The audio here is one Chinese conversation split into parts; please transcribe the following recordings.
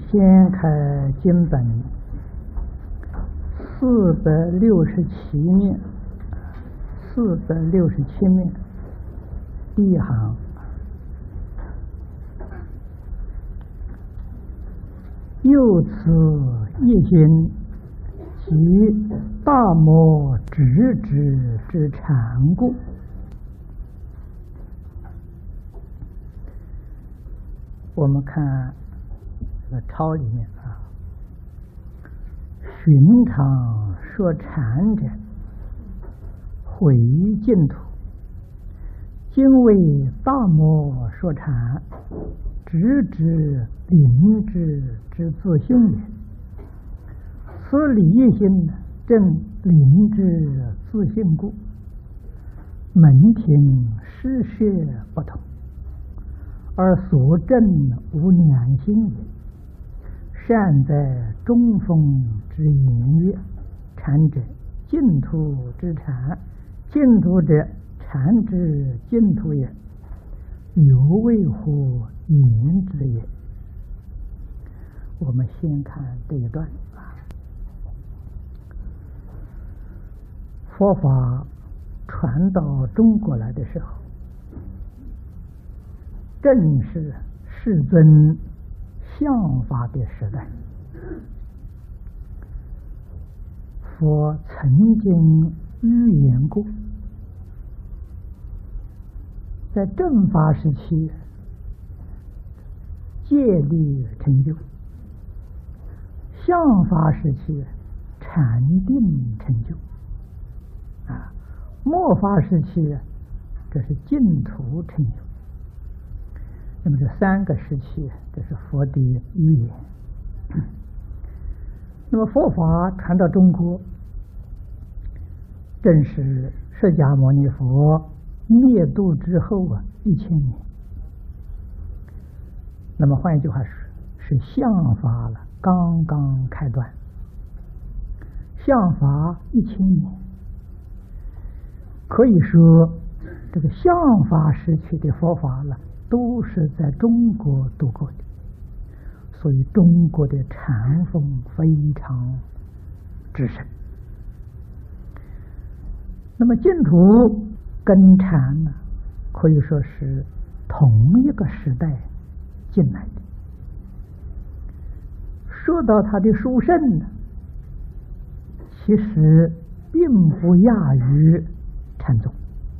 先开经本467面，467面，第一行。又此一心，即大摩直指之禅故。我们看抄里面啊，寻常说禅者，毁净土；今为大摩说禅，直指灵智之自性也。此理一心正灵智自性故，门庭施设不同，而所证无两心也。善在中锋之言曰：禅者净土之禅，净土者禅之净土也，犹未乎言之也。我们先看这一段啊，佛法传到中国来的时候，正是世尊相法的时代。佛曾经预言过，在正法时期戒律成就，相法时期禅定成就，末法时期这是净土成就。那么这三个时期，这是佛的预言。那么佛法传到中国，正是释迦牟尼佛灭度之后1000年。那么换一句话说，是相法了刚刚开端，相法1000年，可以说这个相法时期的佛法了，都是在中国度过的，所以中国的禅风非常之盛。那么净土跟禅呢，可以说是同一个时代进来的。说到它的殊胜呢，其实并不亚于禅宗。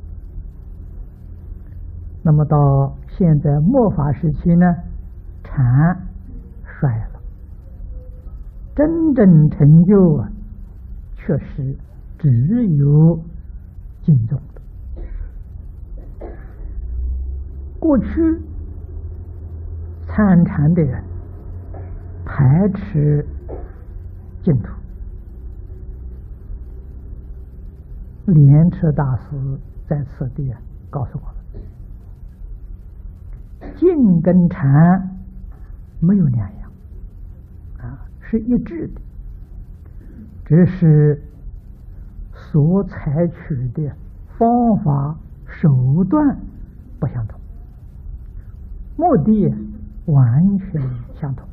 那么到现在末法时期呢，禅衰了，真正成就确实只有净宗的。过去参禅的人排斥净土，莲池大师在此地告诉我们，净跟禅没有两样是一致的，只是所采取的方法手段不相同，目的完全相同。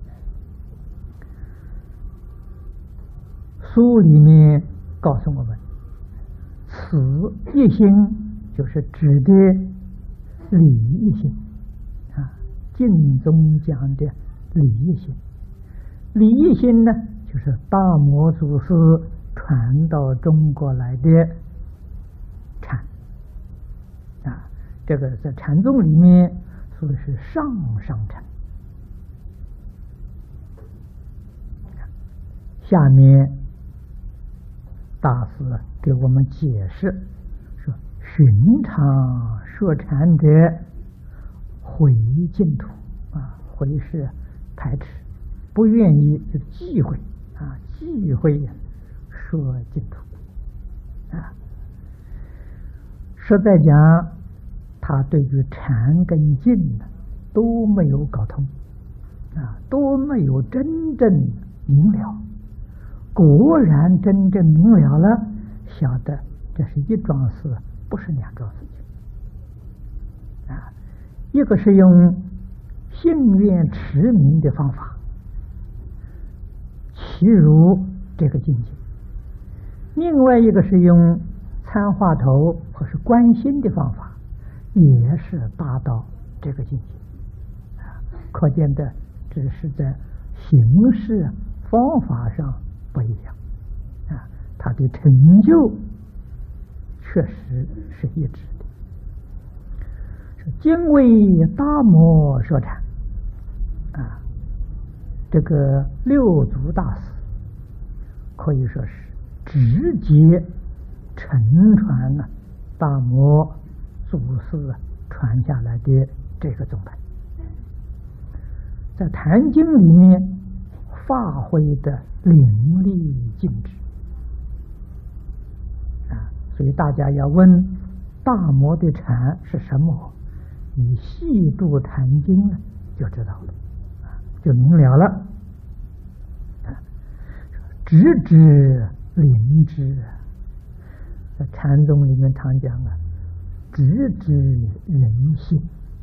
书里面告诉我们，此一心就是指的理一心净宗讲的理一心。理一心呢，就是大摩祖师传到中国来的禅这个在禅宗里面说的是上禅。下面大师给我们解释说，寻常说禅者毁净土毁是排斥，不愿意就忌讳忌讳说净土实在讲，他对于禅跟净都没有搞通都没有真正明了。果然真正明了了，晓得这是一桩事，不是两桩事情一个是用信愿持名的方法譬如这个境界。另外一个是用参话头或是观心的方法，也是达到这个境界。可见的只是在形式方法上不一样，它的成就确实是一致的。今为大摩说禅，这个六祖大师可以说是直接承传了大摩祖师传下来的这个宗派，在《坛经》里面发挥的淋漓尽致所以大家要问大摩的禅是什么，你细读《坛经》呢，就知道了，就明了了。直指灵芝，在禅宗里面常讲直指人性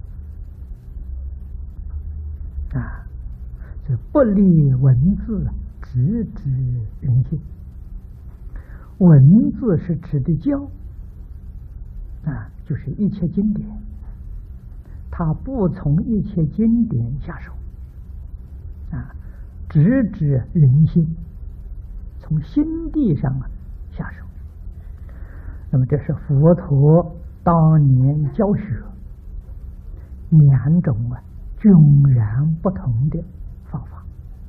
这不立文字，直指人性。文字是指的教就是一切经典，他不从一切经典下手直指人心，从心地上下手。那么这是佛陀当年教学两种迥然不同的方法。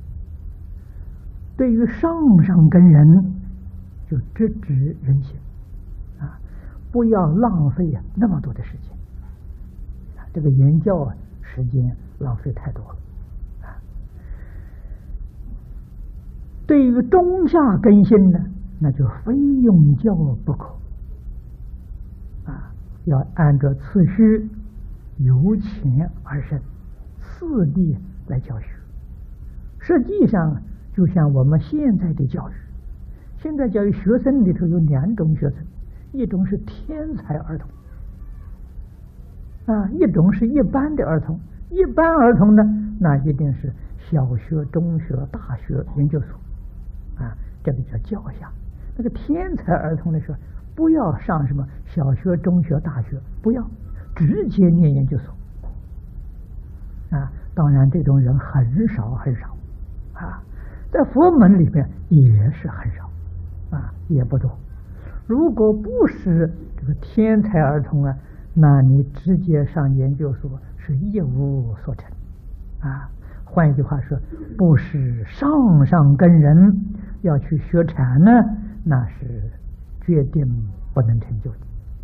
对于上根人，就直指人心不要浪费那么多的时间这个研教时间浪费太多了对于中下根性呢，那就非用教不可要按照次序由浅而深，次第来教学。实际上就像我们现在的教育，现在教育学生里头有两种学生，一种是天才儿童一种是一般的儿童。一般儿童呢，那一定是小学、中学、大学、研究所这个叫教下。那个天才儿童的时候，不要上什么小学、中学、大学，不要直接念研究所当然这种人很少很少在佛门里面也是很少也不多。如果不是这个天才儿童那你直接上研究所是一无所成换一句话说，不是上根人要去学禅呢，那是决定不能成就的。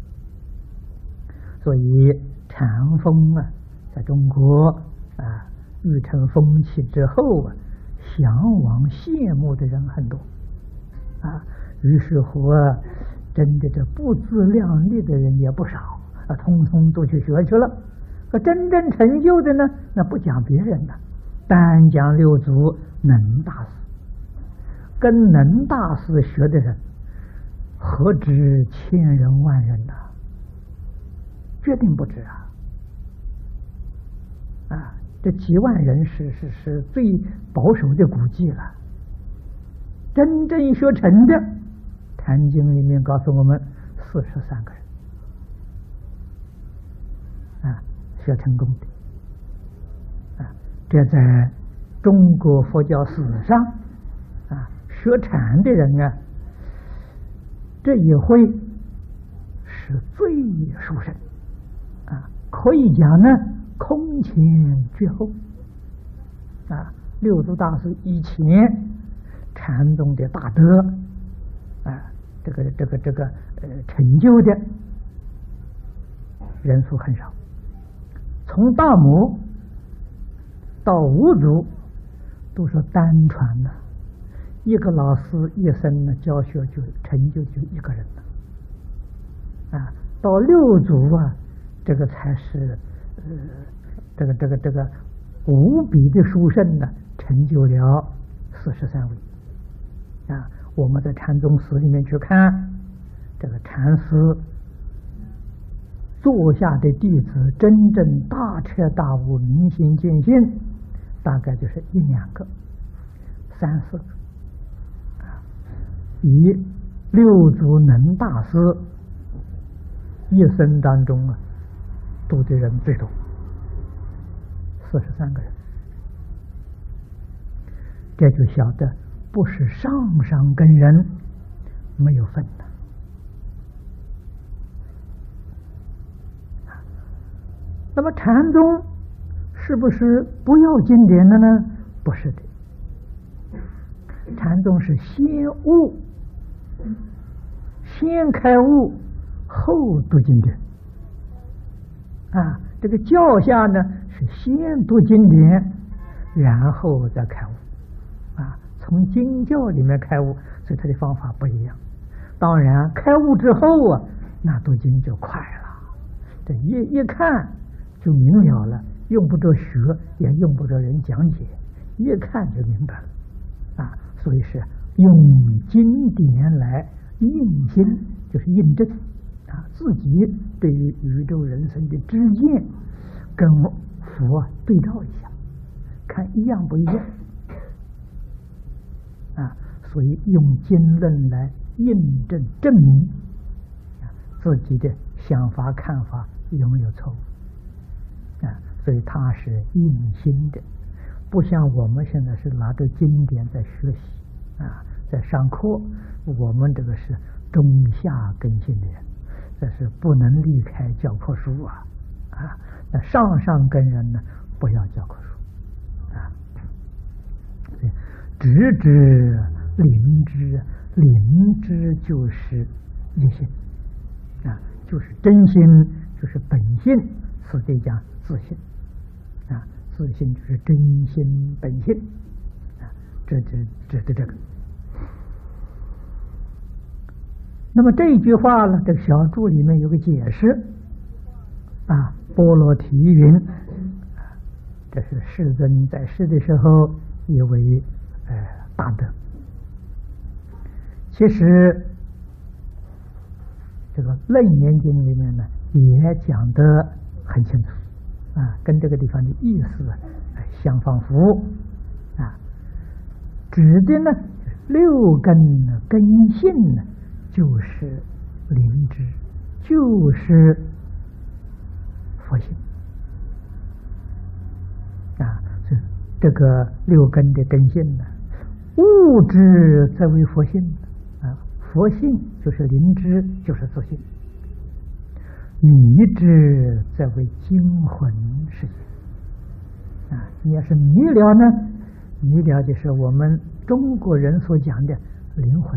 所以禅风在中国育成风气之后向往羡慕的人很多于是乎真的这不自量力的人也不少通通都去学去了。可真正成就的呢，那不讲别人的，单讲六祖能大师。跟能大师学的人何止千人万人决定不止这几万人是最保守的估计了。真正学成的，《坛经》里面告诉我们43个人学成功的这在中国佛教史上学禅的人这一回是最殊胜可以讲呢空前绝后六祖大师以前禅宗的大德这个成就的人数很少。从大摩到五祖都是单传一个老师一生教学就成就就一个人了到六祖这个才是这个无比的殊胜成就了43位我们在禅宗史里面去看这个禅师座下的弟子真正大彻大悟明心见性大概就是1-2个3-4 以六祖能大师一生当中度的人最多，43个人，这就晓得不是上上根人没有分的。那么禅宗是不是不要经典的呢？不是的，禅宗是先悟，先开悟，后读经典。这个教下呢是先读经典，然后再开悟。从经教里面开悟，所以他的方法不一样。当然，开悟之后那读经就快了，这一看就明了了，用不着学，也用不着人讲解，一看就明白了。所以是用经典来印心，就是印证自己对于宇宙人生的知见，跟佛对照一下，看一样不一样。所以用经论来印证证明自己的想法看法有没有错误所以它是印心的，不像我们现在是拿着经典在学习在上课，我们这个是中下根性的人，这是不能离开教科书那上上根人呢，不要教科书直知灵知，灵知就是一心就是真心，就是本性，此地讲自性自性就是真心本性这指的这个。那么这一句话呢，这个小注里面有个解释波罗提云这是世尊在世的时候以为大德。其实这个《楞严经》里面呢也讲得很清楚跟这个地方的意思相仿佛指的呢六根根性呢就是灵知，就是佛性这个六根的根性呢，物质则为佛性佛性就是灵知，就是自性。迷之则为精魂世界你要是迷了呢，迷了就是我们中国人所讲的灵魂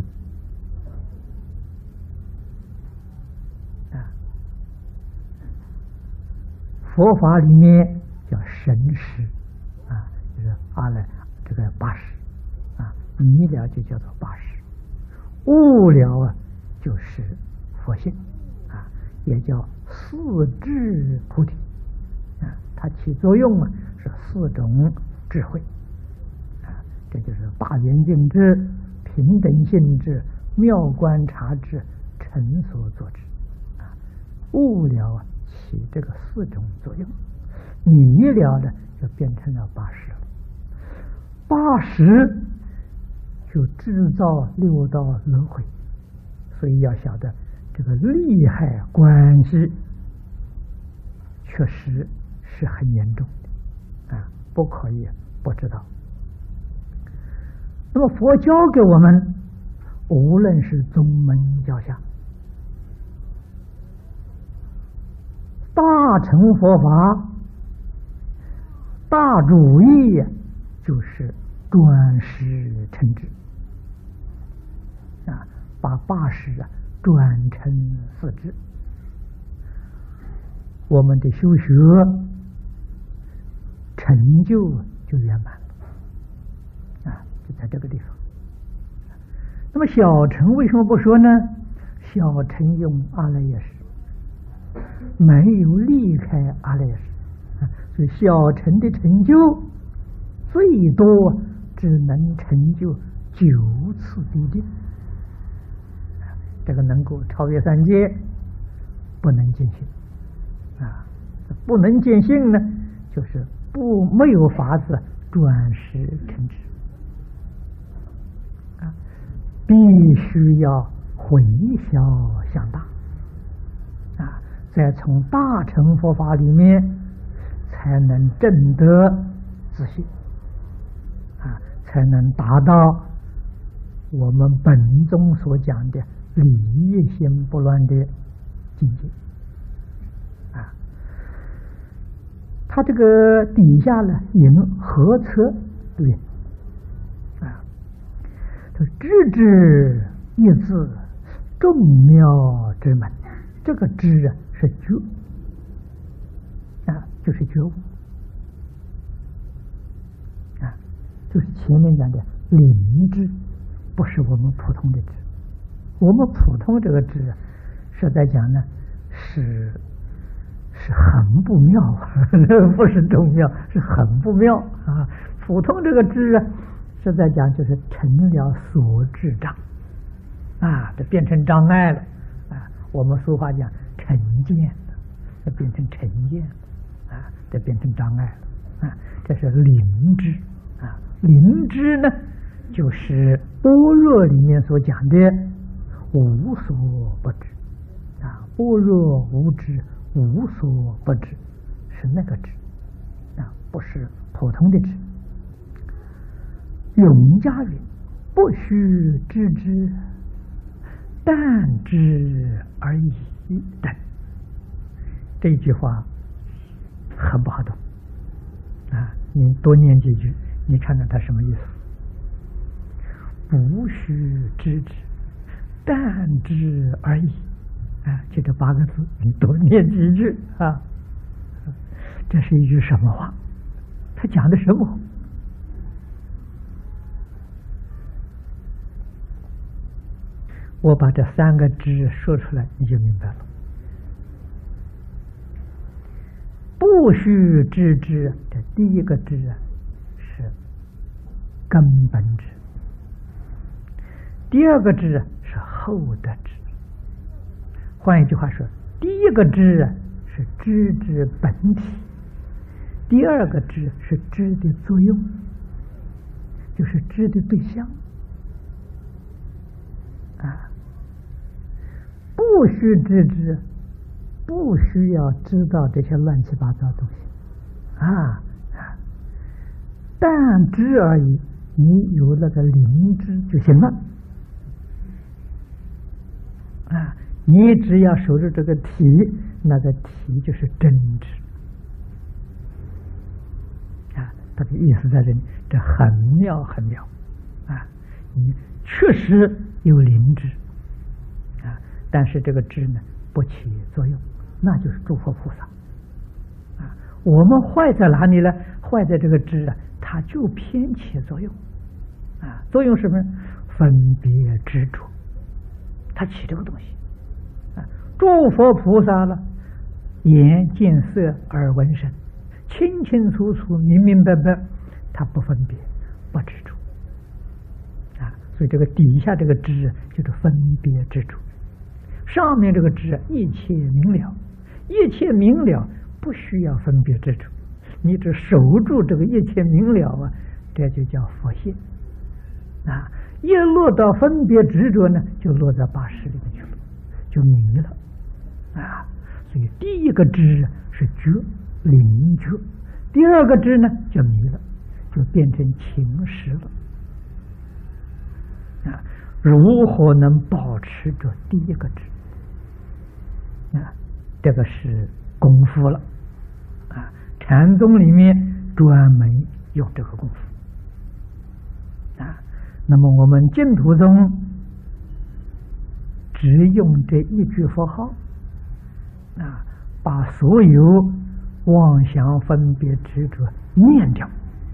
佛法里面叫神识就是这个八识迷了就叫做八识，悟了就是佛性也叫四智菩提它起作用是四种智慧这就是大圆镜智、平等性智、妙观察智、成所作智悟了起这个四种作用，迷了呢就变成了八识了，八识就制造六道轮回。所以要晓得这个利害关系确实是很严重的不可以不知道。那么佛教给我们，无论是宗门教下，大乘佛法大主义就是转识成智把八识转成四智，我们的修学成就圆满了就在这个地方。那么小乘为什么不说呢？小乘用阿赖耶识，没有离开阿赖耶识所以小乘的成就最多只能成就9次地定这个能够超越三界，不能见性不能见性呢，就是没有法子转识成智必须要回小向大啊，再从大乘佛法里面才能证得自信啊，才能达到我们本宗所讲的理业心不乱的境界啊。他这个底下呢引何策对啊，他知之一字众妙之门，这个知啊是觉啊，就是觉悟啊，就是前面讲的灵知，不是我们普通的知。我们普通这个知实在讲呢是很不妙，不是众妙，是很不妙啊。普通这个知啊，实在讲就是成了所知障啊，这变成障碍了啊。我们俗话讲成见了，这变成成见了啊，这变成障碍了啊。这是灵知啊，灵知呢就是般若里面所讲的无所不知啊，般若无知，无所不知，是那个知啊，不是普通的知。永嘉云：不须知之，但知而已等。这句话很不好懂啊，你多念几句，你看看它什么意思。不须知之，但知而已啊，就这8个字，你多念几句啊。这是一句什么话？他讲的什么？我把这3个知说出来，你就明白了。不须知之，这第一个知啊是根本知，第二个知是后得知。换一句话说，第一个知啊是知之本体，第二个知是知的作用，就是知的对象啊。不须知之，不需要知道这些乱七八糟的东西啊，但知而已，你有那个灵知就行了啊。你只要守住这个体，那个体就是真知啊。它的意思在这里，这很妙很妙啊！你确实有灵知啊，但是这个知呢不起作用，那就是诸佛菩萨啊。我们坏在哪里呢？坏在这个知啊，它就偏起作用啊。作用什么？分别执着，它起这个东西。诸佛菩萨了，眼见色，耳闻声，清清楚楚、明明白白，他不分别，不执着啊。所以这个底下这个知就是分别执着，上面这个知一切明了，一切明了不需要分别执着，你只守住这个一切明了啊，这就叫佛性啊。一落到分别执着呢，就落到八识里面去了，就迷了啊。所以第一个知是觉，灵觉；第二个知呢就迷了，就变成情识了啊。如何能保持着第一个知啊？这个是功夫了啊。禅宗里面专门用这个功夫啊。那么我们净土宗只用这一句佛号啊，把所有妄想分别执着念掉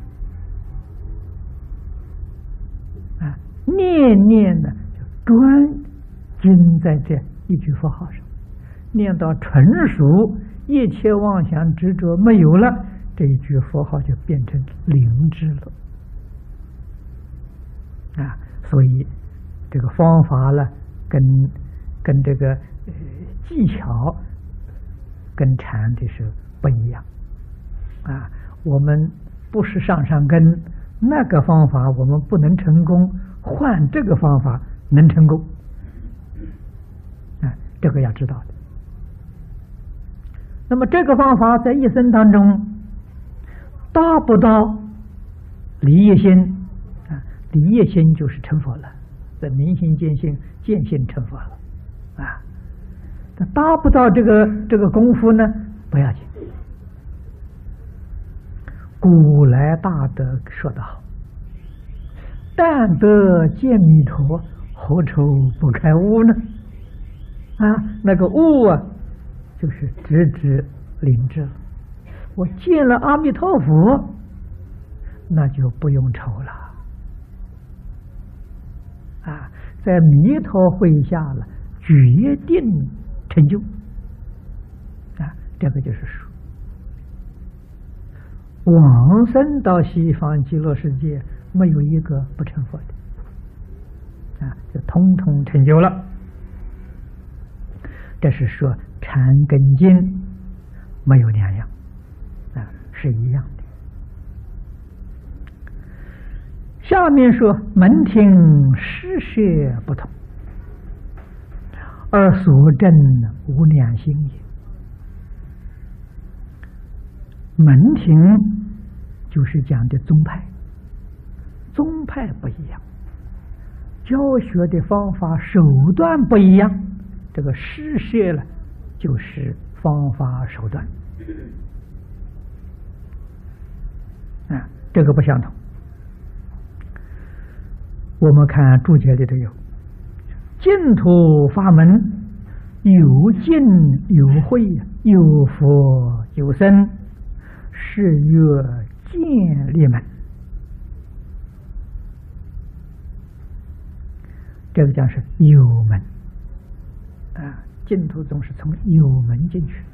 啊，念念呢就专精在这一句佛号上，念到纯熟，一切妄想执着没有了，这一句佛号就变成灵知了啊。所以这个方法呢，跟这个技巧跟禅的是不一样啊。我们不是上根，那个方法我们不能成功，换这个方法能成功。这个要知道的。那么这个方法在一生当中达不到离业心离业心就是成佛了，在明心见性，见性成佛了达不到这个功夫呢，不要紧。古来大德说得好，但得见弥陀，何愁不开悟呢？那个悟就是直指领智了。我见了阿弥陀佛，那就不用愁了在弥陀会下了，决定成就这个就是说，往生到西方极乐世界，没有一个不成佛的就通通成就了。这是说禅跟经没有两样是一样的。下面说门庭施设不同，而所证无两心也。门庭就是讲的宗派，宗派不一样，教学的方法手段不一样，这个施设了就是方法手段这个不相同。我们看注解里头有净土法门，有净有慧，有佛有僧，是曰建立门。这个讲是有门净土宗是从有门进去。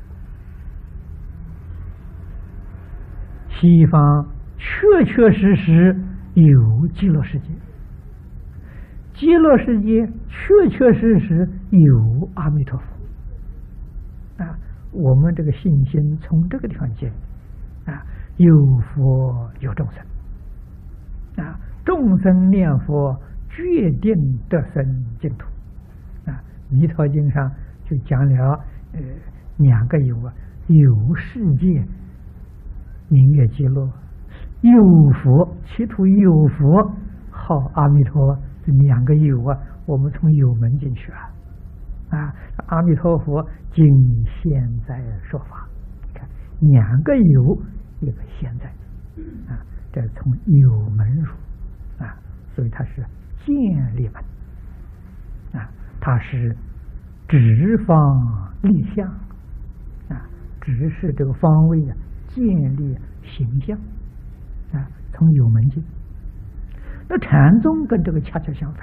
西方确确实实有极乐世界，极乐世界确确实实有阿弥陀佛我们这个信心从这个地方建立有佛有众生众生念佛决定得生净土弥陀经上就讲了两个有有世界名曰极乐，有佛其土有佛号阿弥陀，这两个有我们从有门进去阿弥陀佛今现在说法，看两个有一个现在这是从有门入所以它是建立门它是直方立相直是这个方位建立形象从有门进。那禅宗跟这个恰恰相反，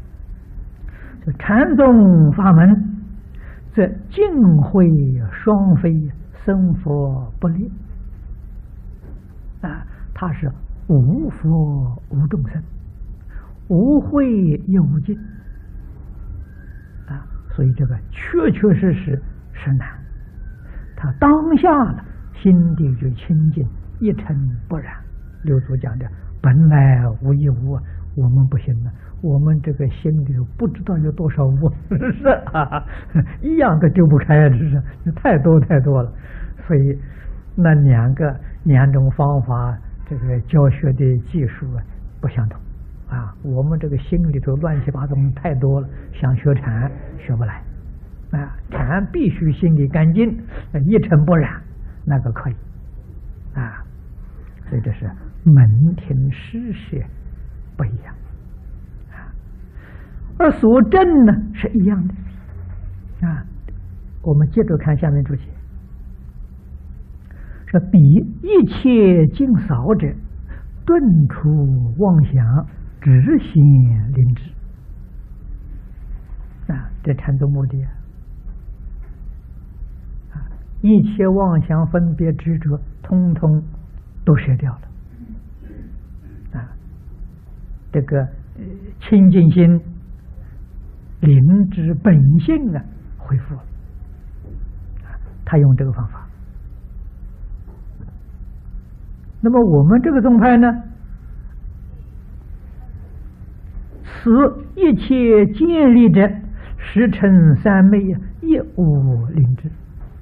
禅宗法门则净慧双飞，生佛不立它是无佛无众生，无慧也无尽所以这个确确实实是难。他当下了心地就清净，一尘不染。六祖讲的本来无一物我们不行了，我们这个心里不知道有多少物是一样都丢不开，这是太多太多了。所以那两种方法，这个教学的技术不相同我们这个心里头乱七八糟太多了，想学禅学不来禅必须心里干净，一尘不染，那个可以所以这是门庭施设不一样而所证呢是一样的我们接着看下面注解，说彼一切尽扫者，顿除妄想，直显灵智这禅宗目的一切妄想分别执着通通都舍掉了这个清净心灵知本性恢复了他用这个方法。那么我们这个宗派呢， 此一切建立者，十乘三昧亦无灵知。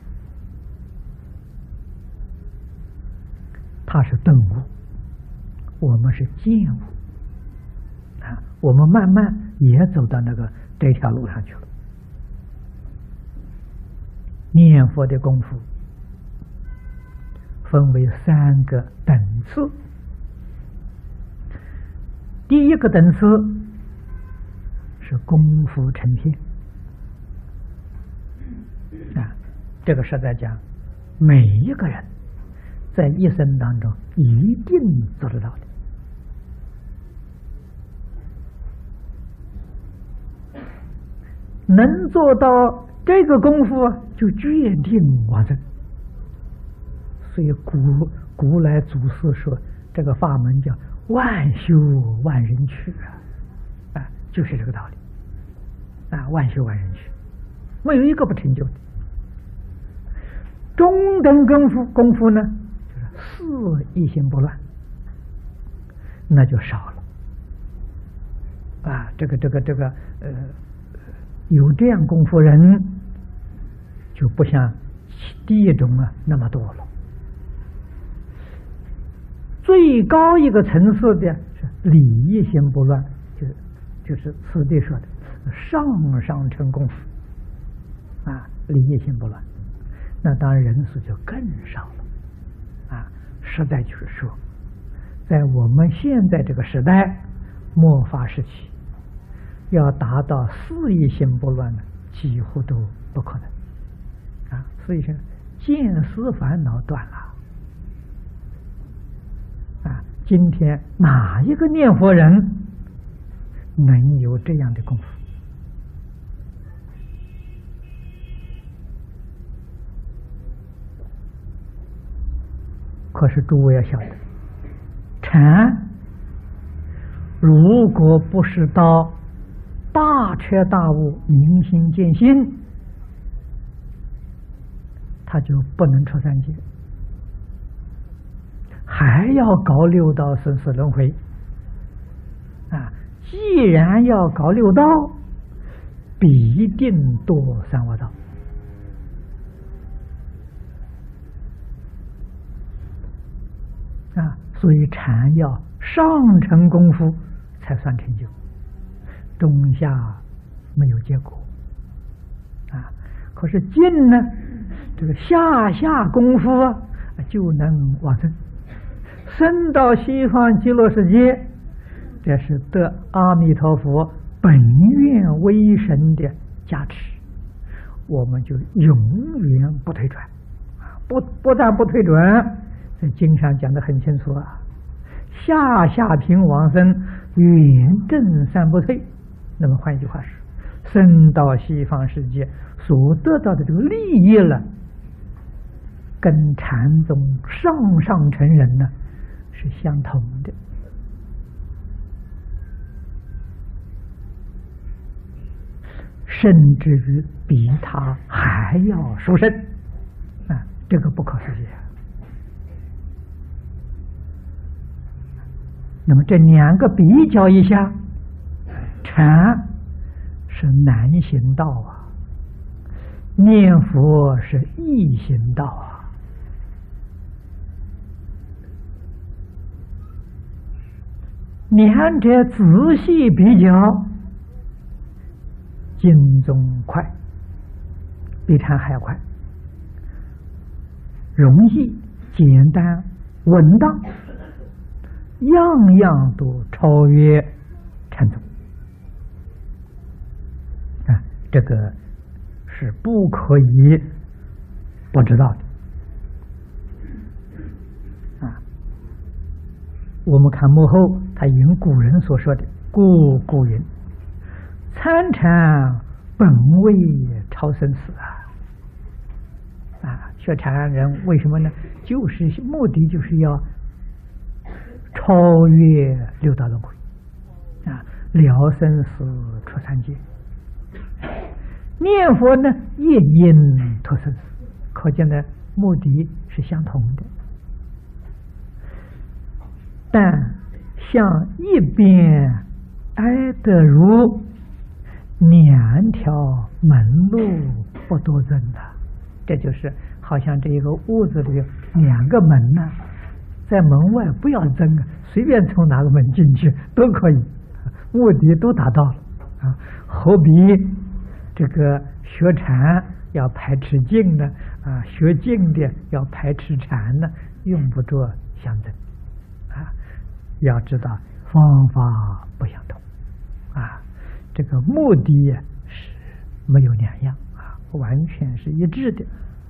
它是顿悟，我们是见悟啊！我们慢慢也走到这条路上去了。念佛的功夫分为3个等次。第一个等次是功夫成片啊，这个实在讲，每一个人在一生当中一定做得到的。能做到这个功夫，就决定往生。所以古来祖师说，这个法门叫万修万人去啊，就是这个道理啊，万修万人去，没有一个不成就的。中等功夫呢，就是四一心不乱，那就少了啊。有这样功夫人，就不像第一种那么多了。最高一个层次的是理一心不乱，就是此地说的上乘功夫啊，理一心不乱。那当然人数就更少了啊！实在就是说，在我们现在这个时代末法时期，要达到四一心不乱呢，几乎都不可能啊！所以说，见思烦恼断了啊！今天哪一个念佛人能有这样的功夫？可是诸位要晓得，禅如果不是到大彻大悟、明心见性，他就不能出三界，还要搞六道生死轮回啊！既然要搞六道，必定堕三恶道。啊，所以禅要上乘功夫才算成就，中下没有结果啊。可是进呢，这个下功夫就能往生，升到西方极乐世界，这是得阿弥陀佛本愿威神的加持，我们就永远不退转啊！不但不退转。在经上讲得很清楚啊，下品往生，远证三不退。那么换一句话说，升到西方世界所得到的这个利益了，跟禅宗上乘人呢是相同的，甚至于比他还要殊胜啊！这个不可思议啊！那么这两个比较一下，禅是难行道啊，念佛是易行道啊。两者仔细比较，经中快，比禅还要快，容易、简单、稳当。样样都超越禅宗啊，这个是不可以不知道的啊。我们看幕后，他引古人所说的“故云，参禅本为超生死啊！学禅人为什么呢？就是目的就是要超越六道轮回啊，了生死出三界。念佛呢，也因脱生死，可见呢，目的是相同的。但向一边哀得如两条门路不多增的，这就是好像这一个屋子里两个门呢，在门外不要增，随便从哪个门进去都可以，目的都达到了啊。何必这个学禅要排斥静呢？啊，学静的要排斥禅呢？用不着相争啊。要知道方法不相同啊，这个目的是没有两样啊，完全是一致的。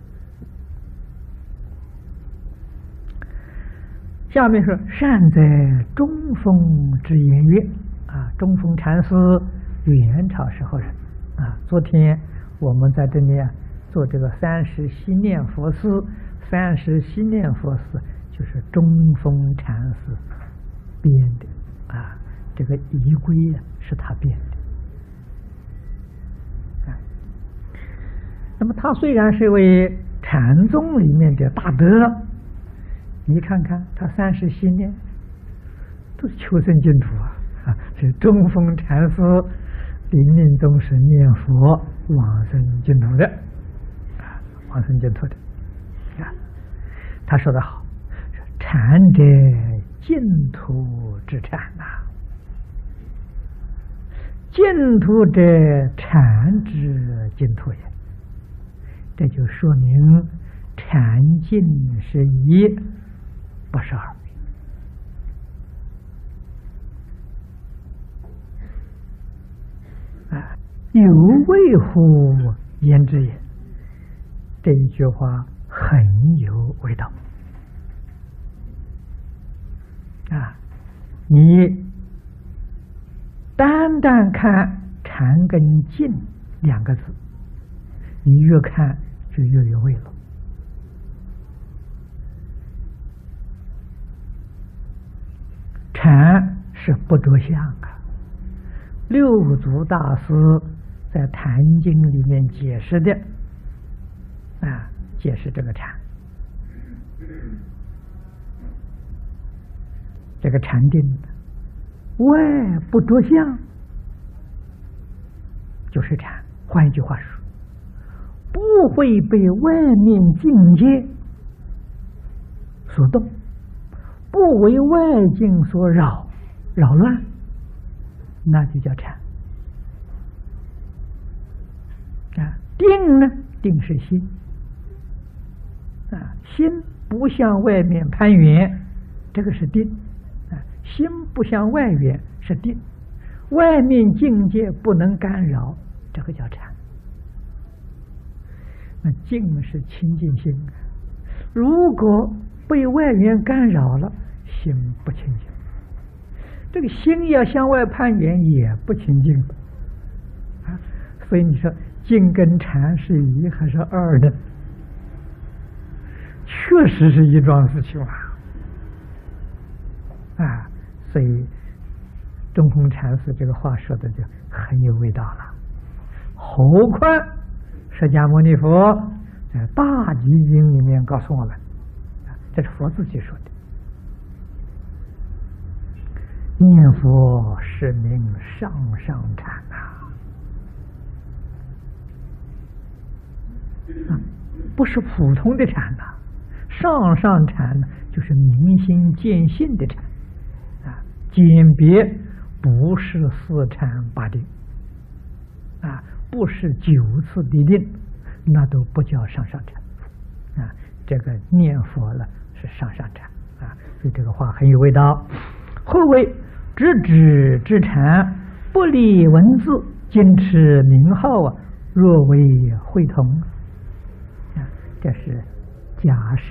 下面说善在中峰之言曰啊，中峰禅师元朝时候人啊。昨天我们在这里做这个30息念佛寺，30息念佛寺就是中峰禅师编的啊，这个仪规是他编的啊。那么他虽然是位禅宗里面的大德，你看看他30息念都是求生净土啊，是中峰禅师临命终时念佛往生净土的啊，往生净土的啊。他说得好，禅者净土之禅呐，净土者禅之净土也。这就说明禅净是一，不是二。啊，有为乎言之也。这一句话很有味道啊！你单单看禅跟净两个字，你越看就越有味了。禅是不着相啊。六祖大师在《坛经》里面解释的啊，解释这个禅，这个禅定外不着相就是禅。换一句话说，不会被外面境界所动，不为外境所扰乱，那就叫禅啊。定呢，定是心啊，心不向外面攀缘，这个是定啊。心不向外缘是定，外面境界不能干扰，这个叫禅。那静是清净心，如果被外缘干扰了，心不清净。这个心要向外攀缘也不清净啊。所以你说静跟禅是一还是二呢？确实是一桩事情啊。所以中峰禅师这个话说的就很有味道了。何况释迦牟尼佛在《大集经》里面告诉我们，这是佛自己说的，念佛是名上上禅不是普通的禅呐。上上禅呢，就是明心见性的禅啊，鉴别不是四禅八定啊，不是9次的定，那都不叫上上禅啊。这个念佛了是上上禅啊，所以这个话很有味道。后为直指之禅，不离文字，坚持名号啊，若为会同啊。这是假设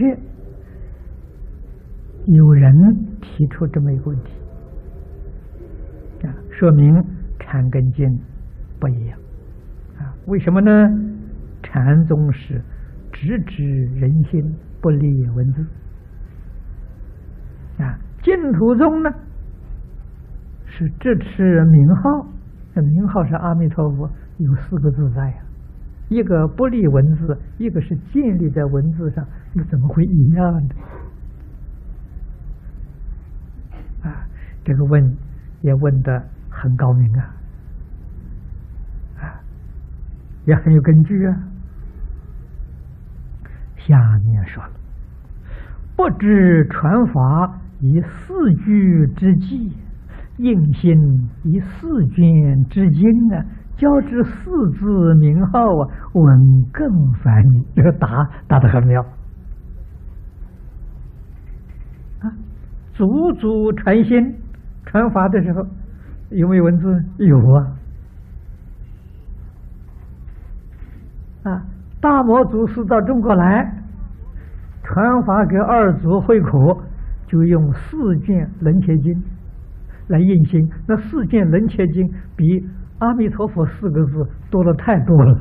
有人提出这么一个问题啊，说明禅跟经不一样啊。为什么呢？禅宗是直指人心，不离文字啊。净土宗呢是直持名号，这名号是阿弥陀佛，有4个字在呀，一个不立文字，一个是建立在文字上，那怎么会一样呢？啊，这个问也问得很高明啊，也很有根据啊。下面说了，不知传法以四句之记，应心以四卷之经啊，交之四字名号啊，闻更繁矣。这个答得很妙啊！祖祖传心传法的时候，有没有文字？有啊！大摩祖师到中国来传法给二祖慧可，就用四卷楞伽经来印心。那四卷楞伽经比阿弥陀佛四个字多了太多了，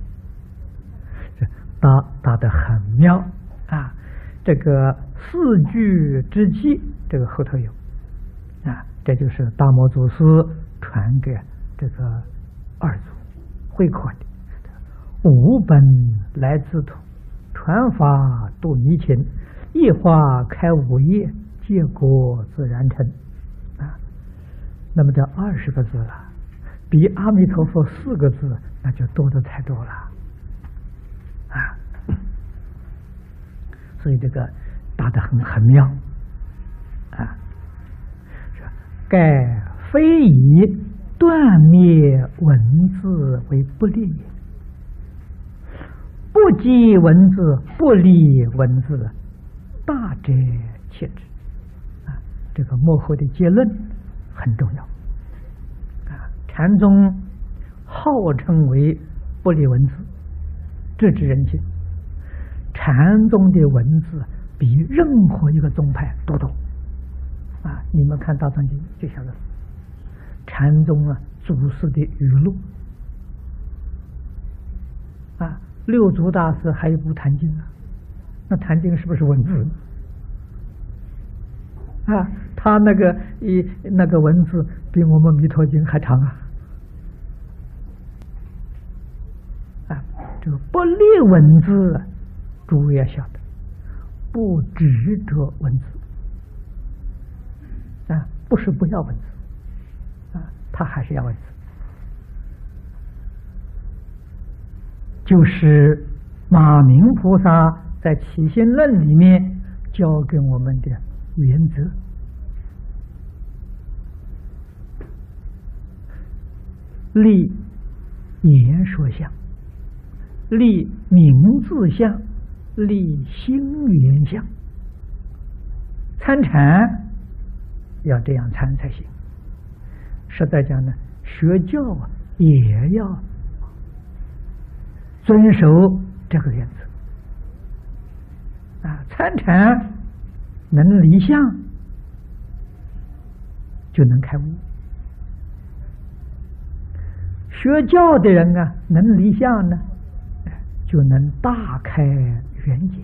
答得很妙啊！这个四句之记，这个后头有啊，这就是大摩祖师传给这个二祖慧可的。五本来自土，传法度迷情，一花开五叶，结果自然成啊。那么这20个字了，比阿弥陀佛4个字那就多得太多了啊。所以这个答得很妙啊。盖非以断灭文字为不利也，不记文字，不离文字，大者切之啊。这个幕后的结论很重要啊。禅宗号称为不离文字，直指人心。禅宗的文字比任何一个宗派多啊！你们看《大藏经》就晓得，禅宗啊，祖师的语录啊。六祖大师还有部《坛经》啊，那《坛经》是不是文字啊？他那个文字比我们《弥陀经》还长啊！啊，这个不立文字，诸位要晓得，不执着文字啊，不是不要文字啊，他还是要文字。就是马明菩萨在《起心论》里面教给我们的原则。立言说相，立名字相，立心缘相。参禅要这样参才行。实在讲呢，学教也要遵守这个原则啊。参禅能离相，就能开悟。学教的人啊，能离相呢，就能大开圆解。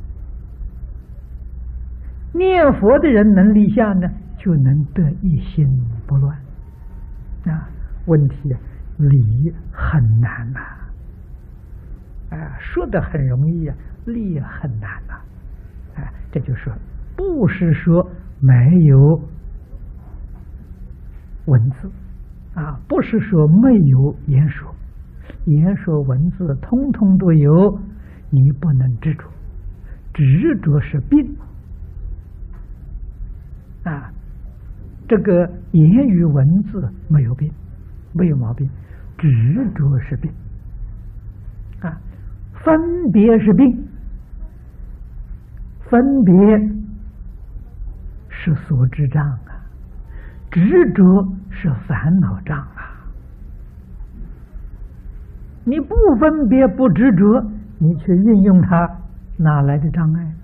念佛的人能离相呢，就能得一心不乱啊。问题离很难呐。说的很容易啊，立很难呐。这就说不是说没有文字啊，不是说没有言说，言说文字通通都有，你不能执着，执着是病啊。这个言语文字没有病，没有毛病，执着是病啊。分别是病，分别是所知障啊，执着是烦恼障啊。你不分别不执着，你去运用它，哪来的障碍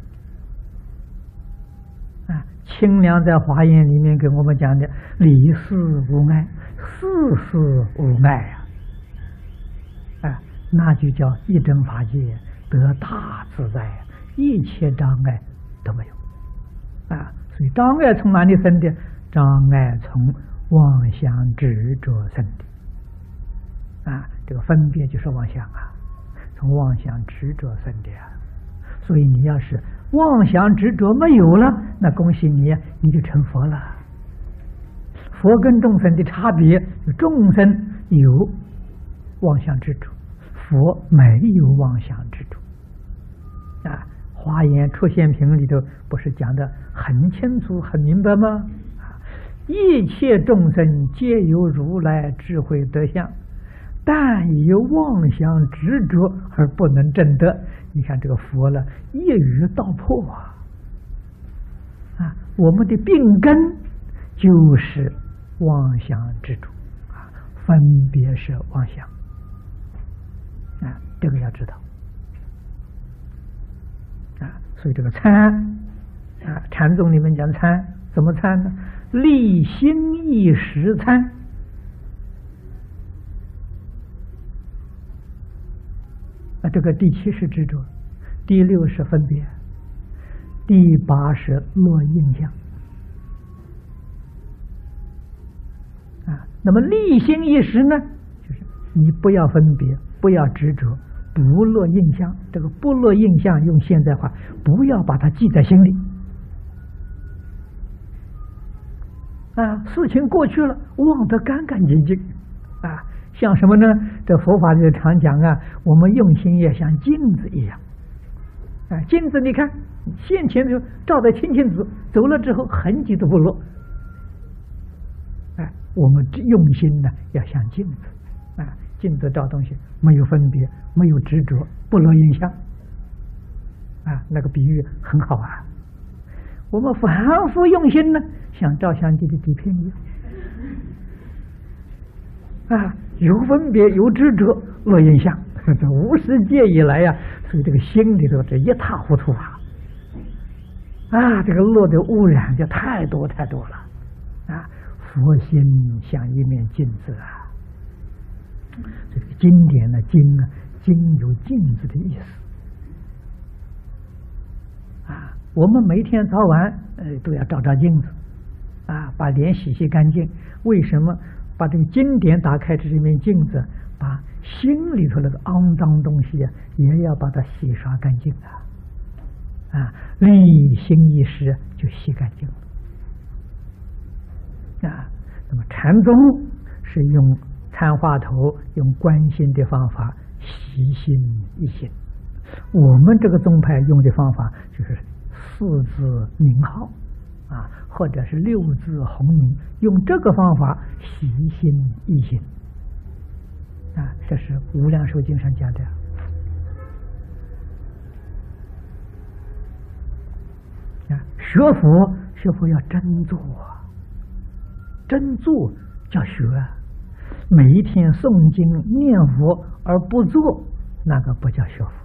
啊？清凉在华严里面给我们讲的理事无碍，事事无碍啊，那就叫一真法界得大自在，一切障碍都没有啊。所以障碍从哪里生的？障碍从妄想执着生的啊。这个分别就是妄想啊，从妄想执着生的啊。所以你要是妄想执着没有了，那恭喜你，你就成佛了。佛佛跟众生的差别，众生有妄想执着，佛没有妄想执着。啊，《华严出现品》里头不是讲的很清楚、很明白吗？一切众生皆有如来智慧德相，但以妄想执着而不能证得。你看这个佛了，一语道破啊！我们的病根就是妄想执着啊，分别是妄想啊，这个要知道啊。所以这个参啊，禅宗里面讲参，怎么参呢？立心意识参。啊，这个第7是执着，第6是分别，第8是落印象。啊，那么立心意识呢，就是你不要分别，不要执着，不落印象。这个不落印象，用现代话，不要把它记在心里。啊，事情过去了，忘得干干净净。啊，像什么呢？这佛法里常讲啊，我们用心也像镜子一样。啊，镜子你看，现前就照得清清楚，走了之后痕迹都不落。哎，我们用心呢，要像镜子。啊，镜子照东西没有分别，没有执着，不落印象。啊，那个比喻很好啊。我们反复用心呢，像照相机的底片一样。啊，有分别，有执着，落印象。这无始界以来呀，所以这个心里头这一塌糊涂啊！啊，这个落的污染就太多太多了。啊，佛心像一面镜子啊。这个经典的经啊，经有镜子的意思。啊，我们每天早晚都要照照镜子，啊，把脸洗洗干净。为什么把这个经典打开这面镜子，把心里头那个肮脏东西啊，也要把它洗刷干净啊！啊，立心意识就洗干净了。啊，那么禅宗是用参话头、用观心的方法洗心一心。我们这个宗派用的方法就是4字名号啊，或者是6字洪名，用这个方法洗心一心啊，这是《无量寿经》上讲的。啊，学佛要真做，真做叫学啊。每一天诵经念佛而不做，那个不叫学佛。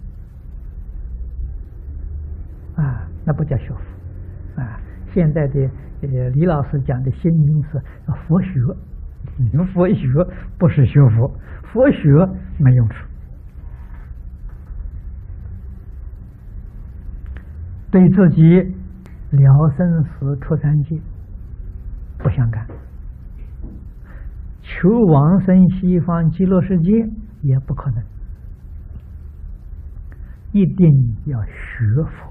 啊，那不叫学佛啊！现在的李老师讲的新名词佛学，你们佛学不是学佛，佛学没用处，对自己了生死出三界不相干，求往生西方极乐世界也不可能，一定要学佛。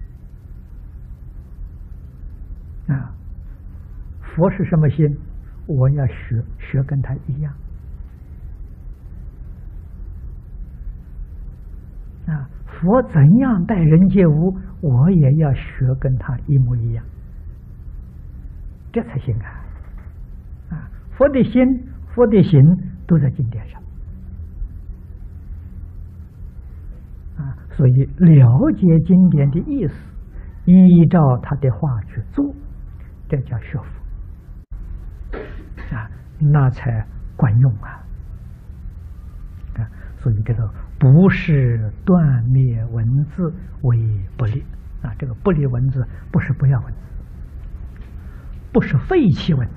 啊，佛是什么心？我要学跟他一样。啊，佛怎样待人接物，我也要学跟他一模一样，这才行啊！啊，佛的心、佛的行都在经典上。啊，所以了解经典的意思，依照他的话去做。这叫学佛啊，那才管用啊！啊，所以这个不是断灭文字为不立啊，这个不立文字不是不要文字，不是废弃文字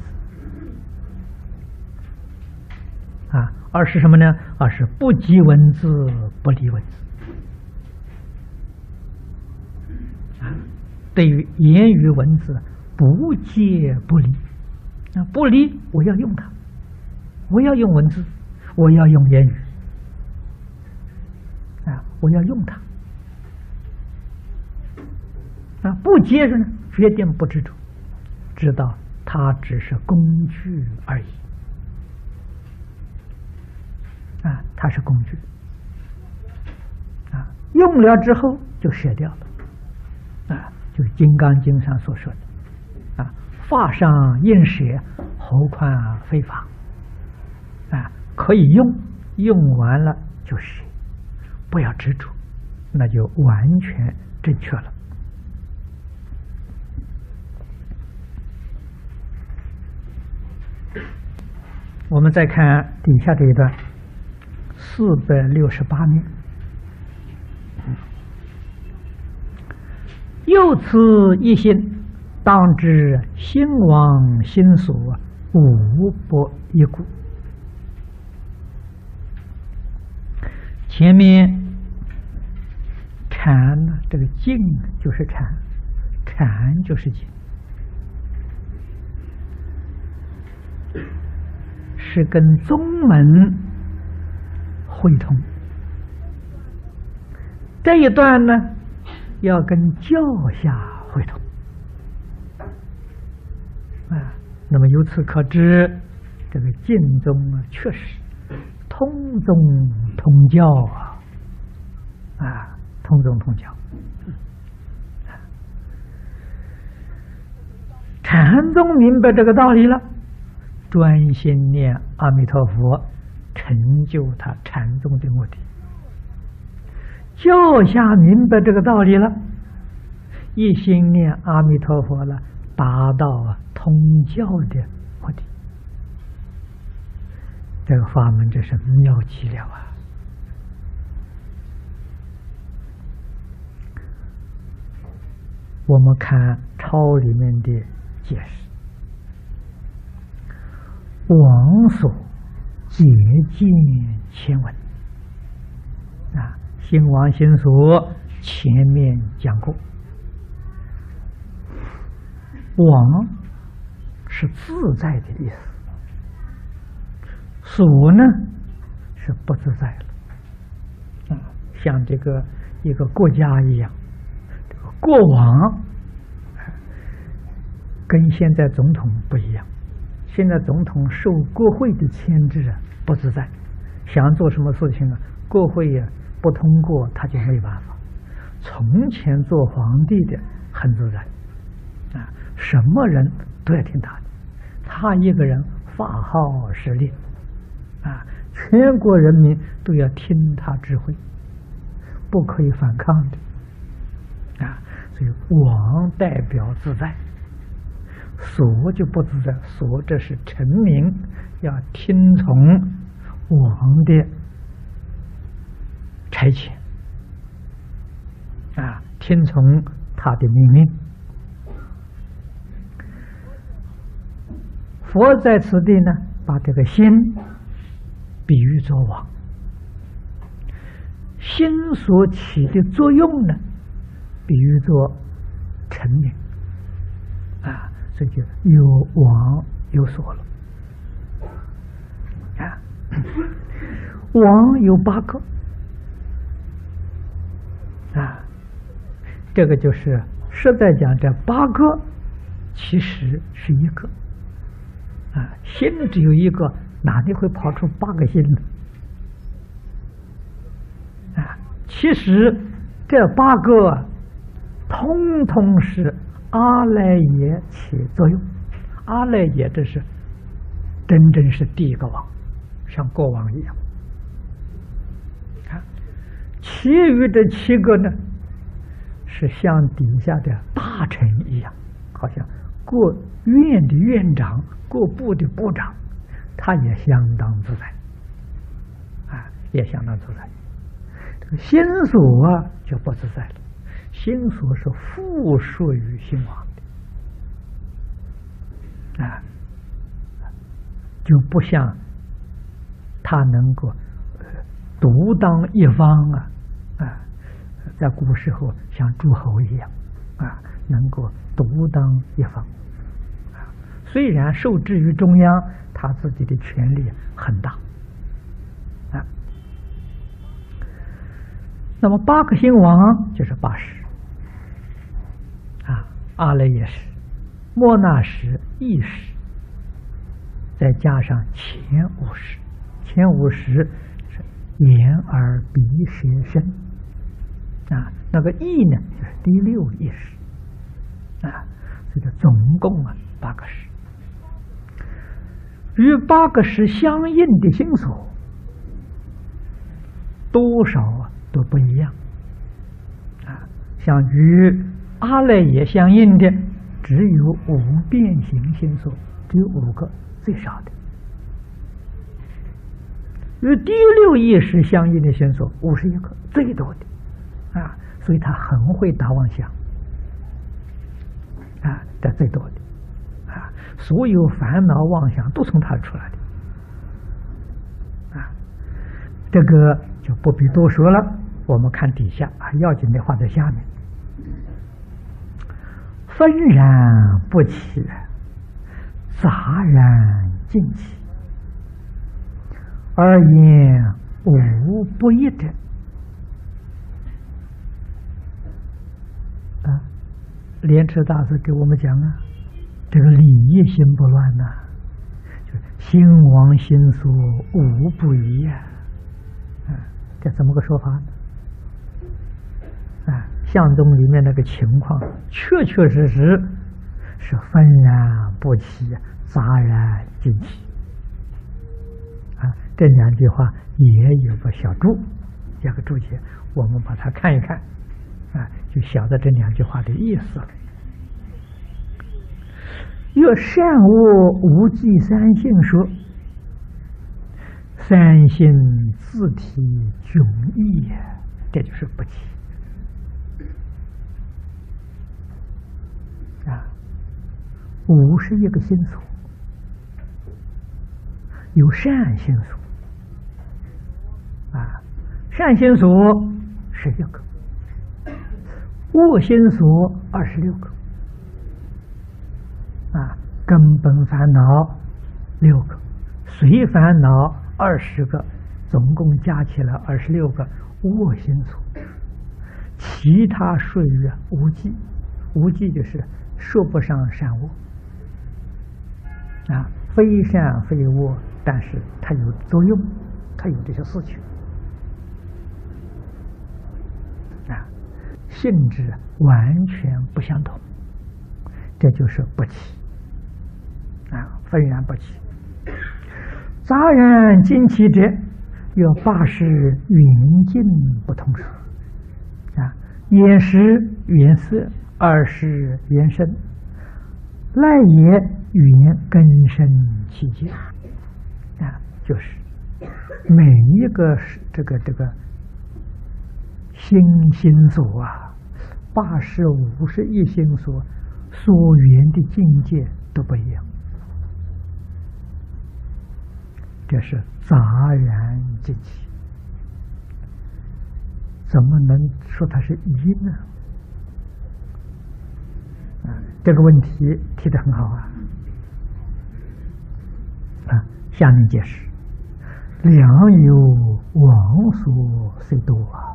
啊，而是什么呢？而是不及文字，不离文字啊。对于言语文字，不戒不离啊，不离我要用它，我要用文字，我要用言语啊，我要用它啊，不接着呢，决定不执着，知道它只是工具而已啊，它是工具啊，用了之后就舍掉了啊，就是《金刚经》上所说的啊，法上应舍，何况非法啊，可以用，用完了就舍，不要执着，那就完全正确了。我们再看底下这一段468面，又此一心，当知心王心所无不一故。前面禅呢，这个静就是禅，禅就是静，是跟宗门会通。这一段呢，要跟教下会通啊。那么由此可知，这个净宗啊，确实通宗通教啊，通宗通教。禅宗明白这个道理了，专心念阿弥陀佛，成就他禅宗的目的。教下明白这个道理了，一心念阿弥陀佛了，达到通教的目的。这个法门这是妙极了啊！我们看抄里面的解释，王所解见前文啊，心王心所前面讲过，王是自在的意思，所呢是不自在了啊，像这个一个国家一样，这个国王跟现在总统不一样。现在总统受国会的牵制啊，不自在，想做什么事情啊，国会呀不通过，他就没办法。从前做皇帝的很自在啊，什么人都要听他的，他一个人发号施令啊，全国人民都要听他指挥，不可以反抗的啊。所以王代表自在，所就不自在，所这是臣民要听从王的差遣啊，听从他的命令。佛在此地呢，把这个心比喻作王，心所起的作用呢，比喻作臣民啊。这就有王有所了啊！王有8个啊，这个就是实在讲，这8个其实是一个啊，心只有一个，哪里会跑出8个心呢？啊，其实这8个通通是阿赖耶起作用，阿赖耶这是真正是第一个王，像国王一样。看，其余的7个呢，是像底下的大臣一样，好像各院的院长、各部的部长，他也相当自在，啊，也相当自在。这个心所啊，就不自在了。心所是附属于心王的啊，就不像他能够独当一方啊，在古时候像诸侯一样啊，能够独当一方啊。虽然受制于中央，他自己的权力很大啊。那么8个心王就是80。阿赖耶识、 末那时意识，再加上前50，前50是眼耳鼻舌身啊，那个意呢就是第6意识啊，这个总共8个识，与8个识相应的心所多少都不一样啊，像与阿赖耶相应的只有5变形心所，只有5个，最少的。与第6意识相应的心所51个，最多的啊，所以他很会打妄想啊，这最多的啊，所有烦恼妄想都从他出来的啊，这个就不必多说了。我们看底下啊，要紧的话在下面。纷然不起，杂然尽起，而言无不一者啊！莲池大师给我们讲啊，这个理业心不乱呐，就是心王心所无不一啊！这怎么个说法呢？啊，相宗里面那个情况，确确实实是纷然不起，杂然尽起。啊，这2句话也有个小注，有个注解，我们把它看一看，啊，就晓得这2句话的意思了。若善恶无记三性说，三性自体迥异，这就是不起。啊，51个心所，有善心所啊，善心所11个，恶心所26个啊，根本烦恼6个，随烦恼20个，总共加起来26个恶心所，其他属于无记，无记就是说不上善恶啊，非善非恶，但是它有作用，它有这些事情啊，性质完全不相同，这就是不起啊，纷然不起。杂然尽起者，有8识缘境不同说啊，眼识缘色，2识缘声，赖也缘根生起见啊，就是每一个这个心所啊，8识51心所所缘的境界都不一样，这是杂然尽起，怎么能说它是一呢？这个问题提得很好啊！下面解释：良有王所虽多啊，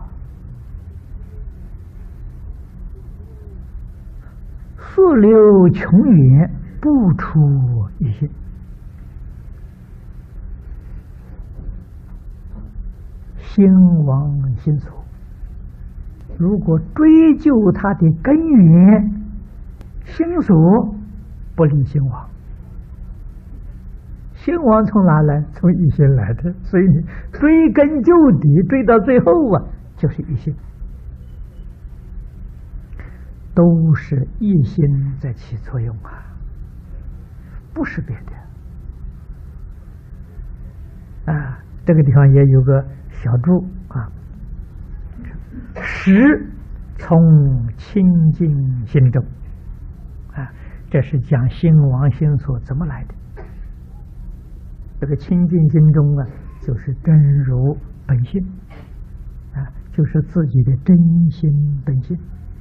溯流穷源，不出一心。心王心所，如果追究它的根源，心所不离心王，心王从哪来？从一心来的，所以你追根究底，追到最后就是一心，都是一心在起作用啊，不是别的啊。这个地方也有个小注啊，识从清净心中啊，这是讲心王心所怎么来的。这个清净心中就是真如本性啊，就是自己的真心本性。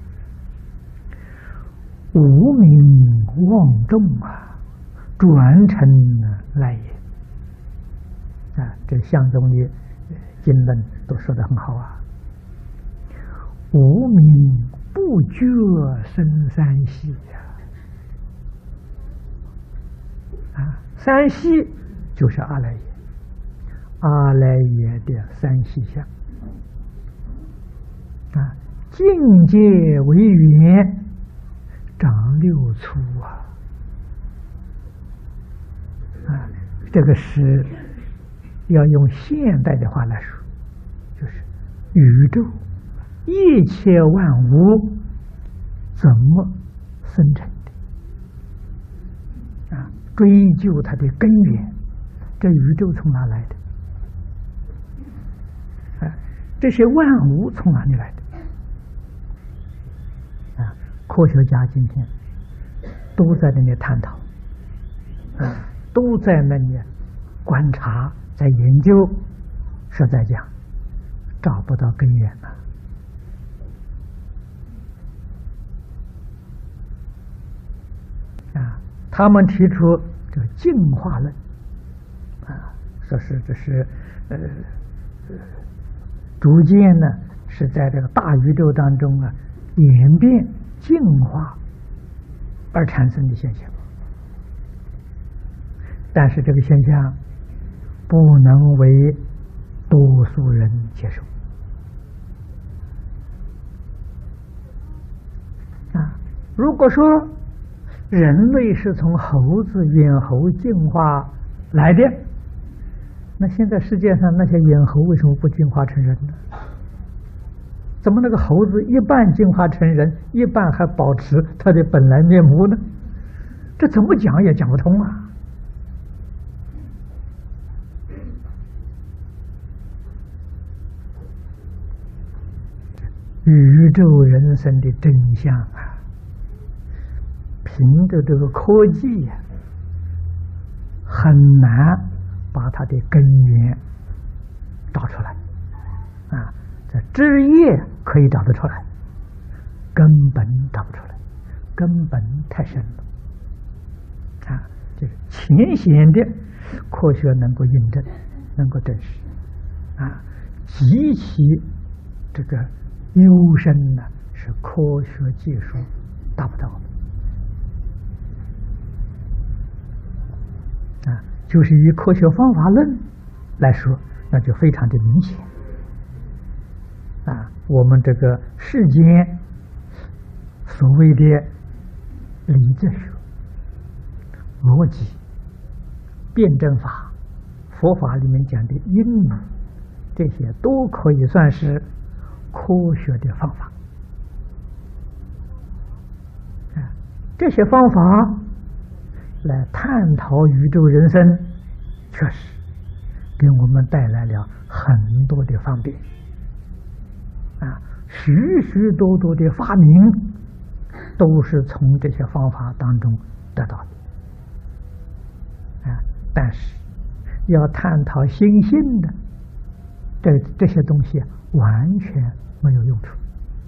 无名妄众转成来也啊，这相宗的经论都说得很好啊。无名不觉生三系三系就是阿赖耶，阿赖耶的三系相境界为缘，长六粗这个是要用现代的话来说，就是宇宙一切万物怎么生成的追究它的根源，这宇宙从哪来的？这些万物从哪里来的？科学家今天都在那里探讨，都在那里观察，在研究，实在讲找不到根源了。他们提出这个进化论，说是这是逐渐呢是在这个大宇宙当中演变进化而产生的现象，但是这个现象不能为多数人接受如果说人类是从猴子、猿猴进化来的，那现在世界上那些猿猴为什么不进化成人呢？怎么那个猴子一半进化成人，一半还保持它的本来面目呢？这怎么讲也讲不通啊！宇宙人生的真相凭着这个科技很难把它的根源找出来这枝叶可以找得出来，根本找不出来，根本太深了就是浅显的科学能够印证，能够证实极其这个幽深是科学技术达不到的就是以科学方法论来说，那就非常的明显我们这个世间所谓的理哲学、逻辑、辩证法、佛法里面讲的因理，这些都可以算是科学的方法这些方法来探讨宇宙人生，确实给我们带来了很多的方便许许多多的发明都是从这些方法当中得到的但是要探讨心性的这些东西完全没有用处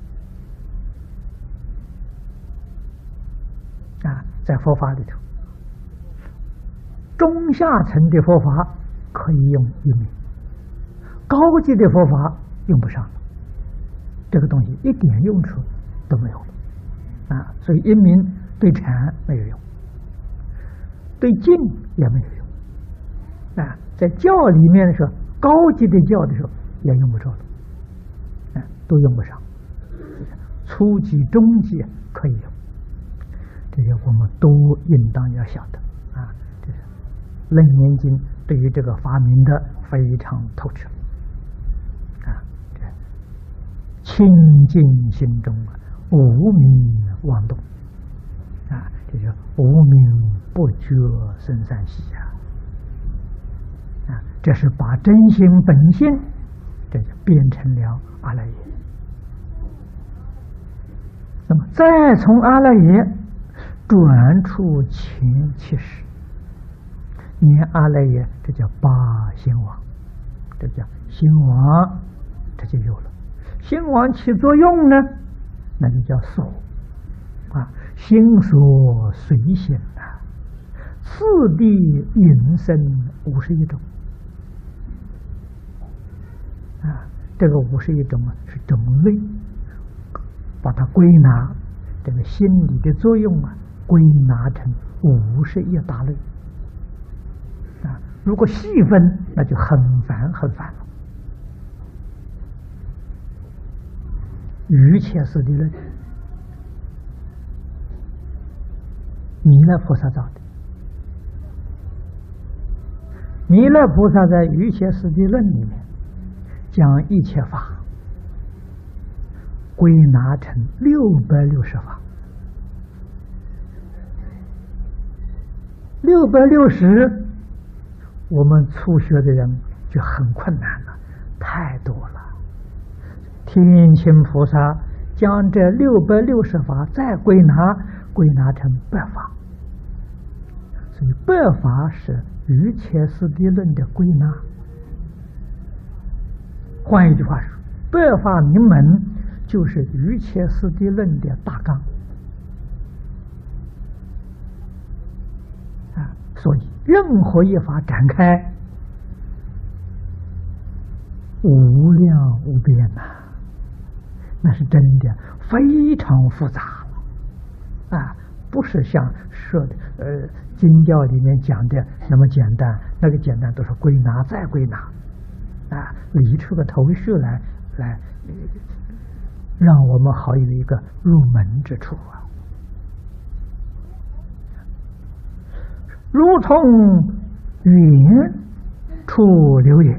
在佛法里头，中下层的佛法可以用一名，高级的佛法用不上了，这个东西一点用处都没有了所以因明对禅没有用，对静也没有用在教里面的时候，高级的教的时候也用不着了都用不上，初级、中级可以用，这些我们都应当要晓得这是《楞严经》对于这个发明的非常透彻清净心中无明妄动这就无明不觉生善习这是把真心本性这就变成了阿赖耶。那么再从阿赖耶转出前七识，念阿赖耶，这叫八心王，这叫心王，这就有了。心王起作用呢，那就叫所心所随心次第引生51种这个51种是种类，把它归纳这个心理的作用归纳成51大类如果细分，那就很烦很烦了。瑜伽师地论，弥勒菩萨造的。弥勒菩萨在瑜伽师地论里面将一切法归纳成660法，660，我们初学的人就很困难了，太多了。天亲菩萨将这660法再归纳成8法，所以8法是瑜伽师地论的归纳。换一句话说，8法名门就是瑜伽师地论的大纲啊，所以任何一法展开，无量无边呐，那是真的非常复杂啊，不是像说的经教里面讲的那么简单，那个简单都是归纳再归纳啊，理出个头绪来让我们好有一个入门之处啊。如同云出流也，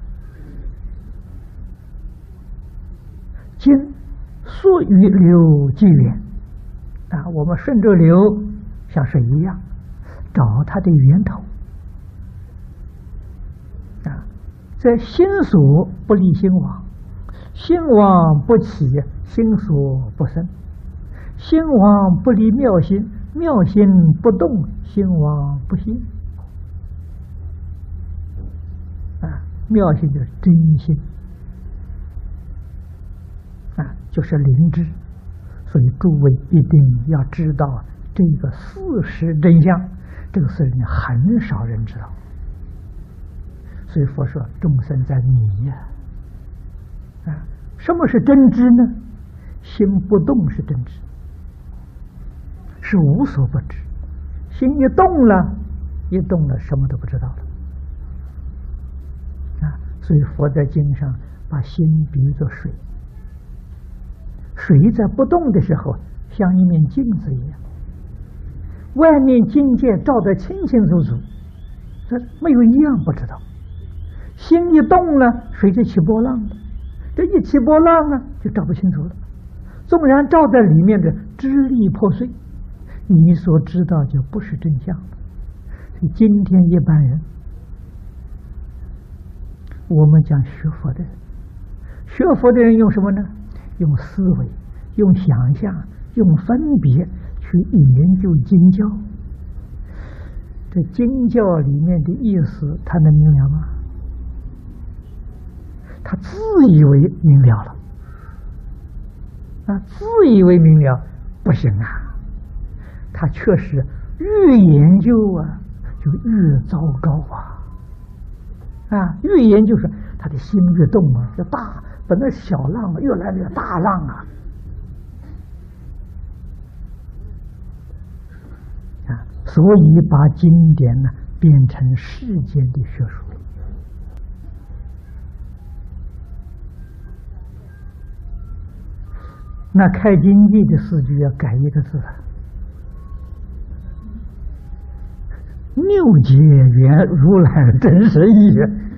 今溯于流即源啊，我们顺着流像水一样找它的源头啊，在心所不离心王，心王不起，心所不生，心王不离妙心，妙心不动，心王不现啊，妙心就是真心啊，就是灵知。所以诸位一定要知道这个事实真相，这个事情很少人知道，所以佛说众生在迷呀啊，什么是真知呢？心不动是真知，是无所不知。心一动了什么都不知道了啊，所以佛在经上把心比喻作水，水在不动的时候像一面镜子一样，外面境界照得清清楚楚，这没有一样不知道。心一动了，水就起波浪了，这一起波浪啊，就照不清楚了。纵然照在里面的支离破碎，你所知道就不是真相了。所以今天一般人，我们讲学佛的人，学佛的人用什么呢？用思维，用想象，用分别去研究经教。这经教里面的意思，他能明了吗？他自以为明了了啊，自以为明了不行啊，他确实越研究啊，就越糟糕啊！越研究是他的心越动啊，就大。本来小浪越来越大浪啊！所以把经典呢变成世间的学术。那开经记的诗句要改一个字了，六解原如来真实义。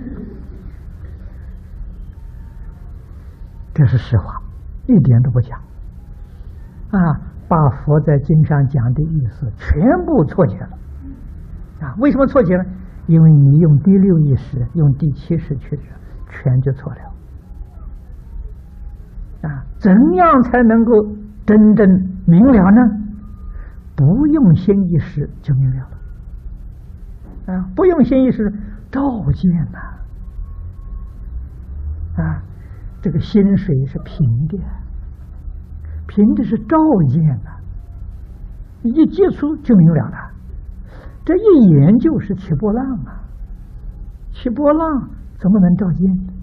这是实话，一点都不假啊！把佛在经上讲的意思全部错解了啊！为什么错解呢？因为你用第六意识，用第七识去的，全就错了啊！怎样才能够真正明了呢？不用心意识就明了了啊！不用心意识照见呐啊！这个心水是平的，平的是照见呐，一接触就明了了。这一研究是起波浪啊，起波浪怎么能照见呢？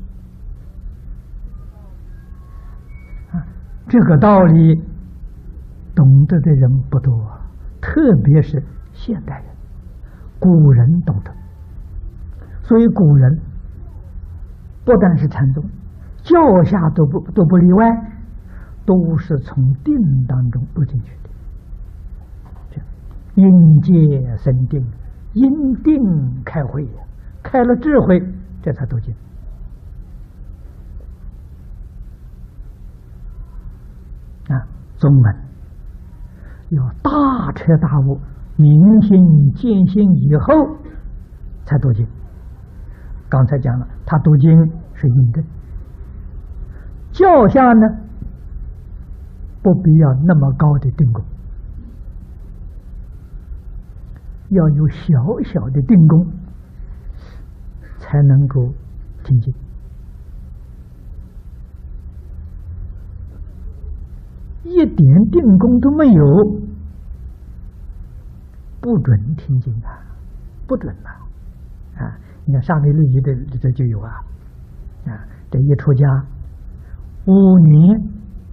啊，这个道理懂得的人不多，特别是现代人，古人懂得， 所以古人不但是禅宗，教下都不例外，都是从定当中入进去的。这因戒生定，因定开慧，开了智慧，这才读经。宗门要大彻大悟、明心见性以后才读经。刚才讲了，他读经是印证，教下呢不必要那么高的定功，要有小小的定功才能够听经。一点定功都没有，不准听经啊，不准呐！你看《沙弥律仪》里头就有这一出家5年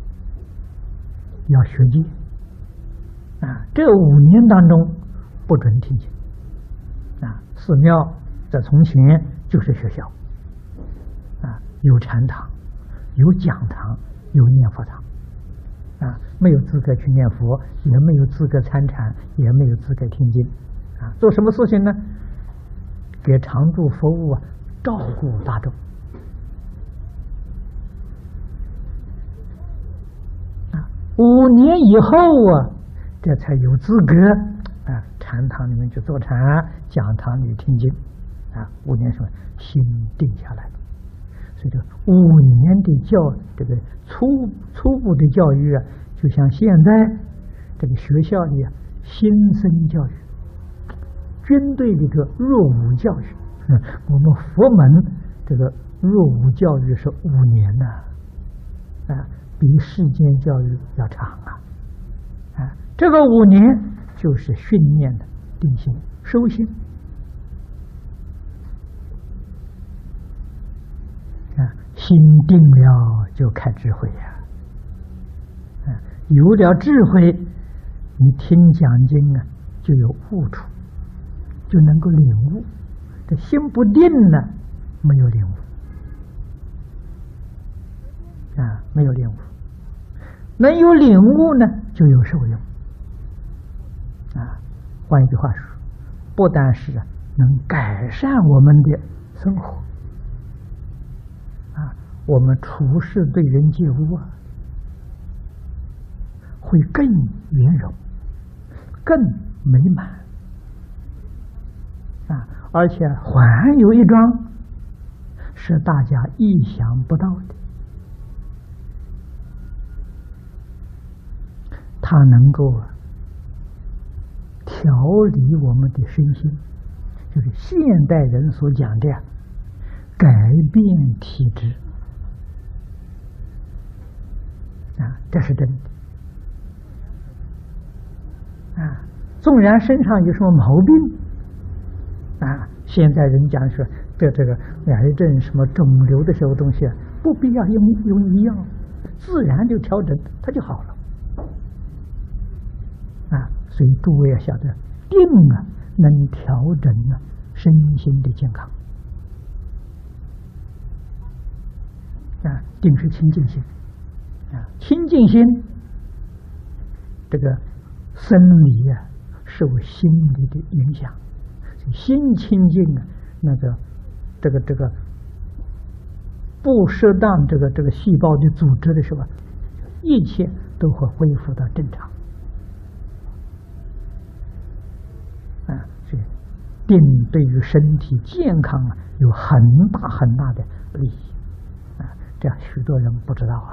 要学戒这5年当中不准听经寺庙在从前就是学校有禅堂，有讲堂，有念佛堂。没有资格去念佛，也没有资格参禅，也没有资格听经做什么事情呢？给常住服务照顾大众5年以后这才有资格禅堂里面去坐禅，讲堂里听经5年什么心定下来了。所以这5年的这个初步的教育就像现在这个学校里新生教育，军队里头入伍教育，我们佛门这个入伍教育是5年比世间教育要长这个5年就是训练的定心收心心定了就开智慧有了智慧，你听讲经就有悟处，就能够领悟。这心不定呢，没有领悟没有领悟。能有领悟呢，就有受用换一句话说，不但是能改善我们的生活我们处事对人接物会更圆融，更美满而且还有一桩是大家意想不到的，它能够调理我们的身心，就是现代人所讲的改变体质这是真的纵然身上有什么毛病现在人讲说这个癌症什么肿瘤的什么东西不必要用医药，自然就调整，它就好了所以诸位要晓得，定能调整身心的健康定是清净心清净心这个生理受心理的影响，心清净那个这个不适当这个细胞的组织的时候，一切都会恢复到正常所以定对于身体健康有很大很大的利益这样许多人不知道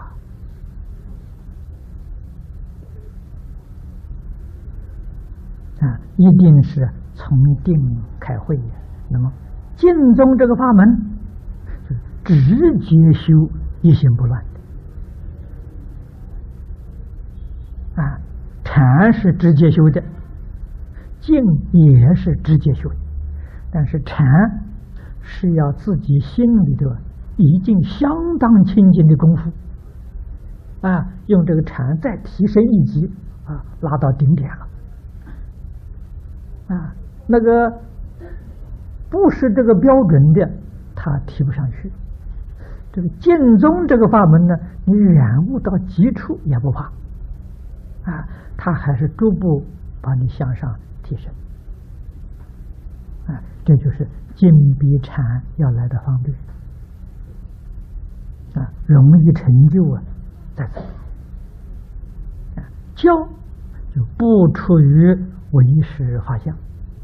一定是从定开慧那么净宗这个法门直接修一心不乱禅是直接修的，静也是直接修的，但是禅是要自己心里头已经相当清净的功夫用这个禅再提升一级拉到顶点了那个不是这个标准的，他提不上去。这个净宗这个法门呢，你染悟到极处也不怕，啊，他还是逐步把你向上提升，啊，这就是净比禅要来的方便，啊，容易成就啊，在此，啊，教就不出于唯识法相，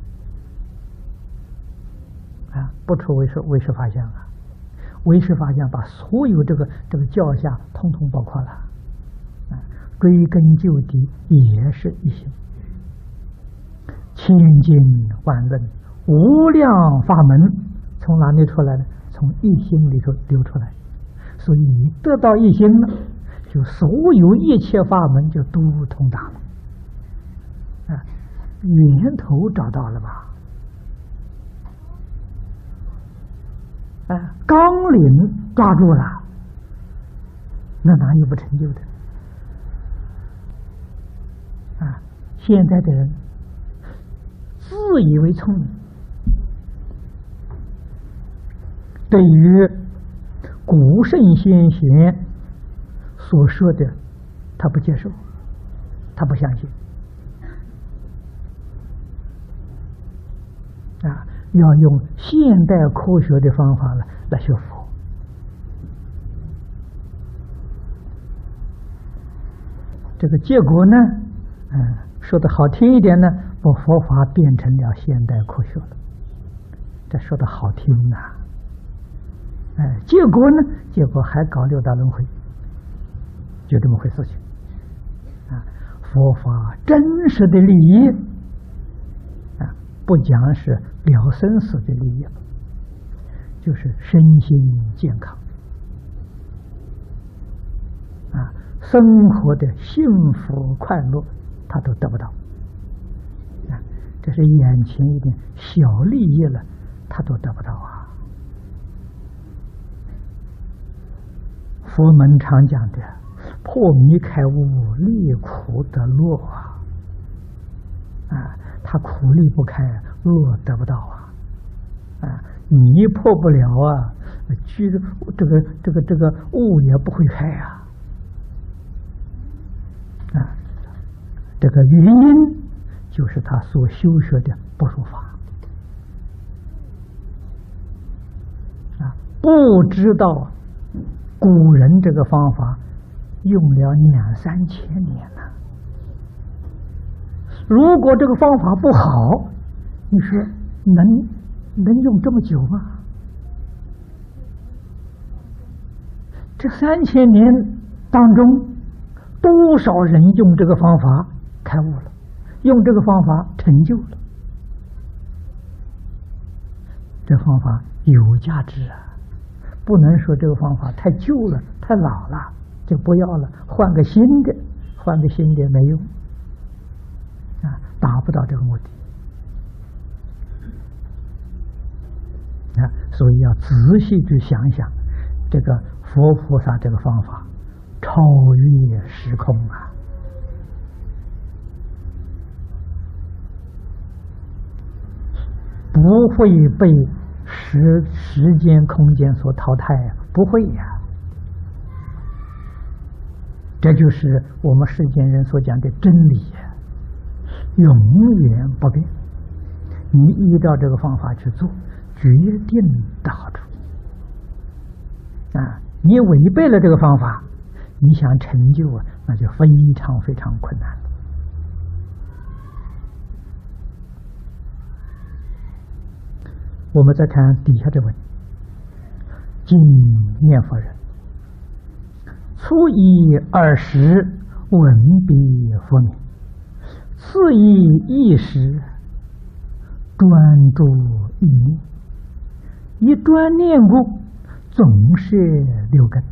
啊，不出唯识法相啊。唯识法相把所有这个教下统统包括了，啊，追根究底也是一心，千经万论无量法门从哪里出来的？从一心里头流出来。所以你得到一心了，就所有一切法门就都通达了，啊，源头找到了吧？纲领抓住了，那哪有不成就的？啊，现在的人自以为聪明，对于古圣先贤所说的，他不接受，他不相信，啊。要用现代科学的方法来学佛，这个结果呢，说的好听一点呢，把佛法变成了现代科学了，这说的好听呐，结果呢，结果还搞六道轮回，就这么回事情，啊，佛法真实的利益，啊，不讲是了生死的利益，就是身心健康，啊，生活的幸福快乐，他都得不到，啊，这是眼前一点小利益了，他都得不到啊。佛门常讲的破迷开悟，离苦得乐啊，啊，他苦离不开，乐得不到啊，啊，你破不了啊，这个悟也不会开呀，啊，这个原因就是他所修学的不如法，啊，不知道古人这个方法用了2、3千年了。如果这个方法不好，你说能用这么久吗？这3000年当中，多少人用这个方法开悟了，用这个方法成就了，这方法有价值啊！不能说这个方法太旧了、太老了就不要了，换个新的没用啊，达不到这个目的啊，所以要仔细去想想，这个佛菩萨这个方法超越时空啊，不会被时间空间所淘汰呀，不会呀。这就是我们世间人所讲的真理呀，永远不变。你依照这个方法去做，决定的好处啊！你违背了这个方法，你想成就啊，那就非常非常困难了。我们再看底下这文：今念佛人，初以20闻彼佛名，次以意识专注意念，一专念故，总是6根，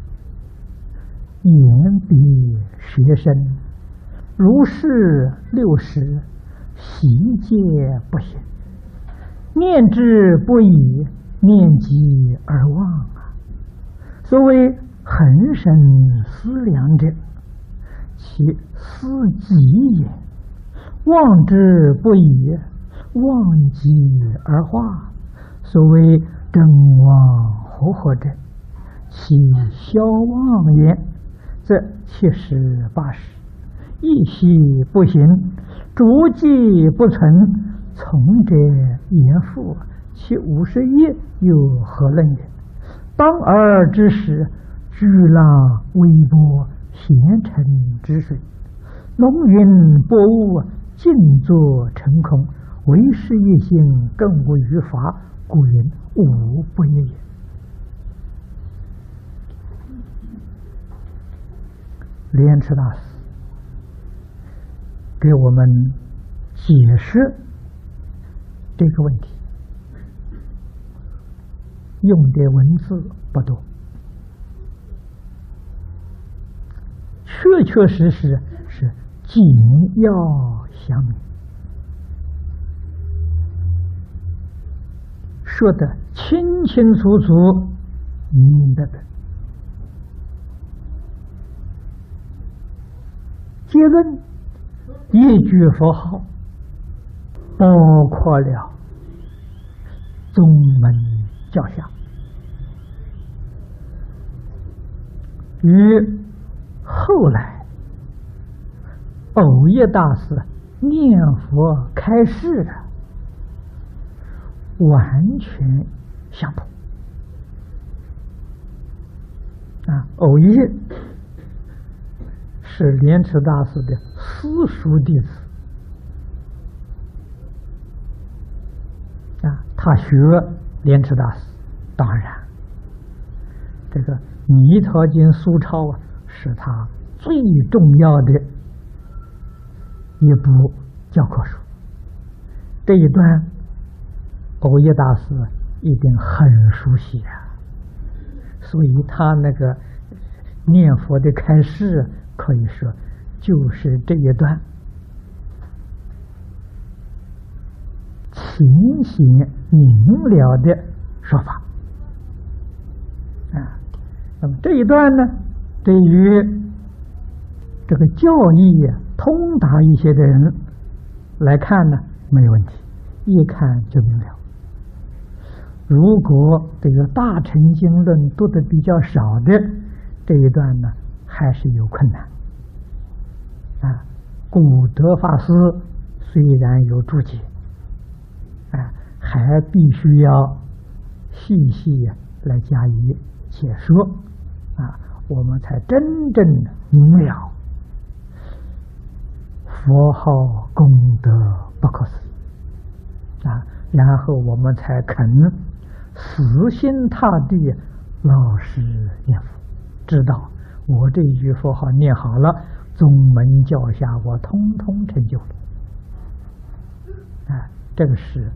眼鼻舌身，如是60，悉皆不行。念之不已，念及而忘啊！所谓恒生思量者，其思己也；忘之不已，忘极而化， 所谓正妄和合者，其消妄言，则70、80，一息不行，逐迹不存，从者言复，其51又何论也？当尔之时，巨浪微波，咸沉之水，浓云薄雾，尽作成空，唯是一心，更无余法，故云无不业也。莲池大师给我们解释这个问题，用的文字不多，确确实实是简要详明，说得清清楚楚、明明白白。结论一句佛号包括了宗门教下，与后来藕益大师念佛开示的完全相同。藕益是莲池大师的私塾弟子，他学莲池大师，当然这个《弥陀经》疏钞是他最重要的一部教科书。这一段藕益大师一定很熟悉所以他那个念佛的开示可以说就是这一段清晰明了的说法那么这一段呢，对于这个教义通达一些的人来看呢，没有问题，一看就明了。如果这个大乘经论读的比较少的，这一段呢还是有困难古德法师虽然有注解还必须要细细来加以解说我们才真正明了佛号功德不可思议然后我们才肯死心塌地老实念佛，知道我这一句佛号念好了，宗门教下我通通成就了这个是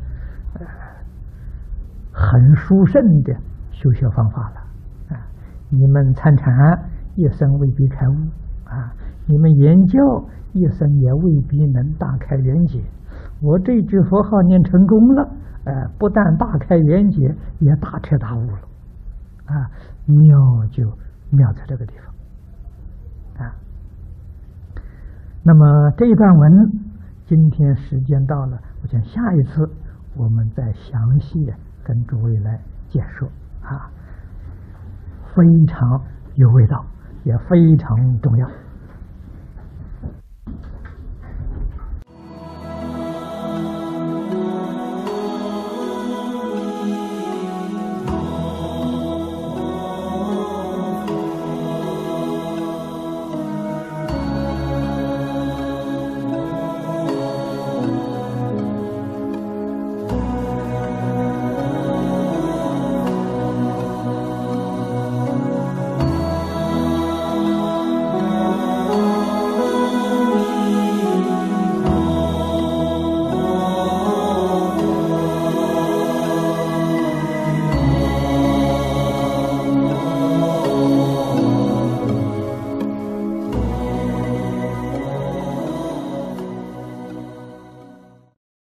很殊胜的修学方法了你们参禅一生未必开悟你们研究一生也未必能大开圆解，我这句佛号念成功了不但大开圆解，也大彻大悟了妙就妙在这个地方那么这一段文今天时间到了，我想下一次我们再详细跟诸位来解说非常有味道，也非常重要。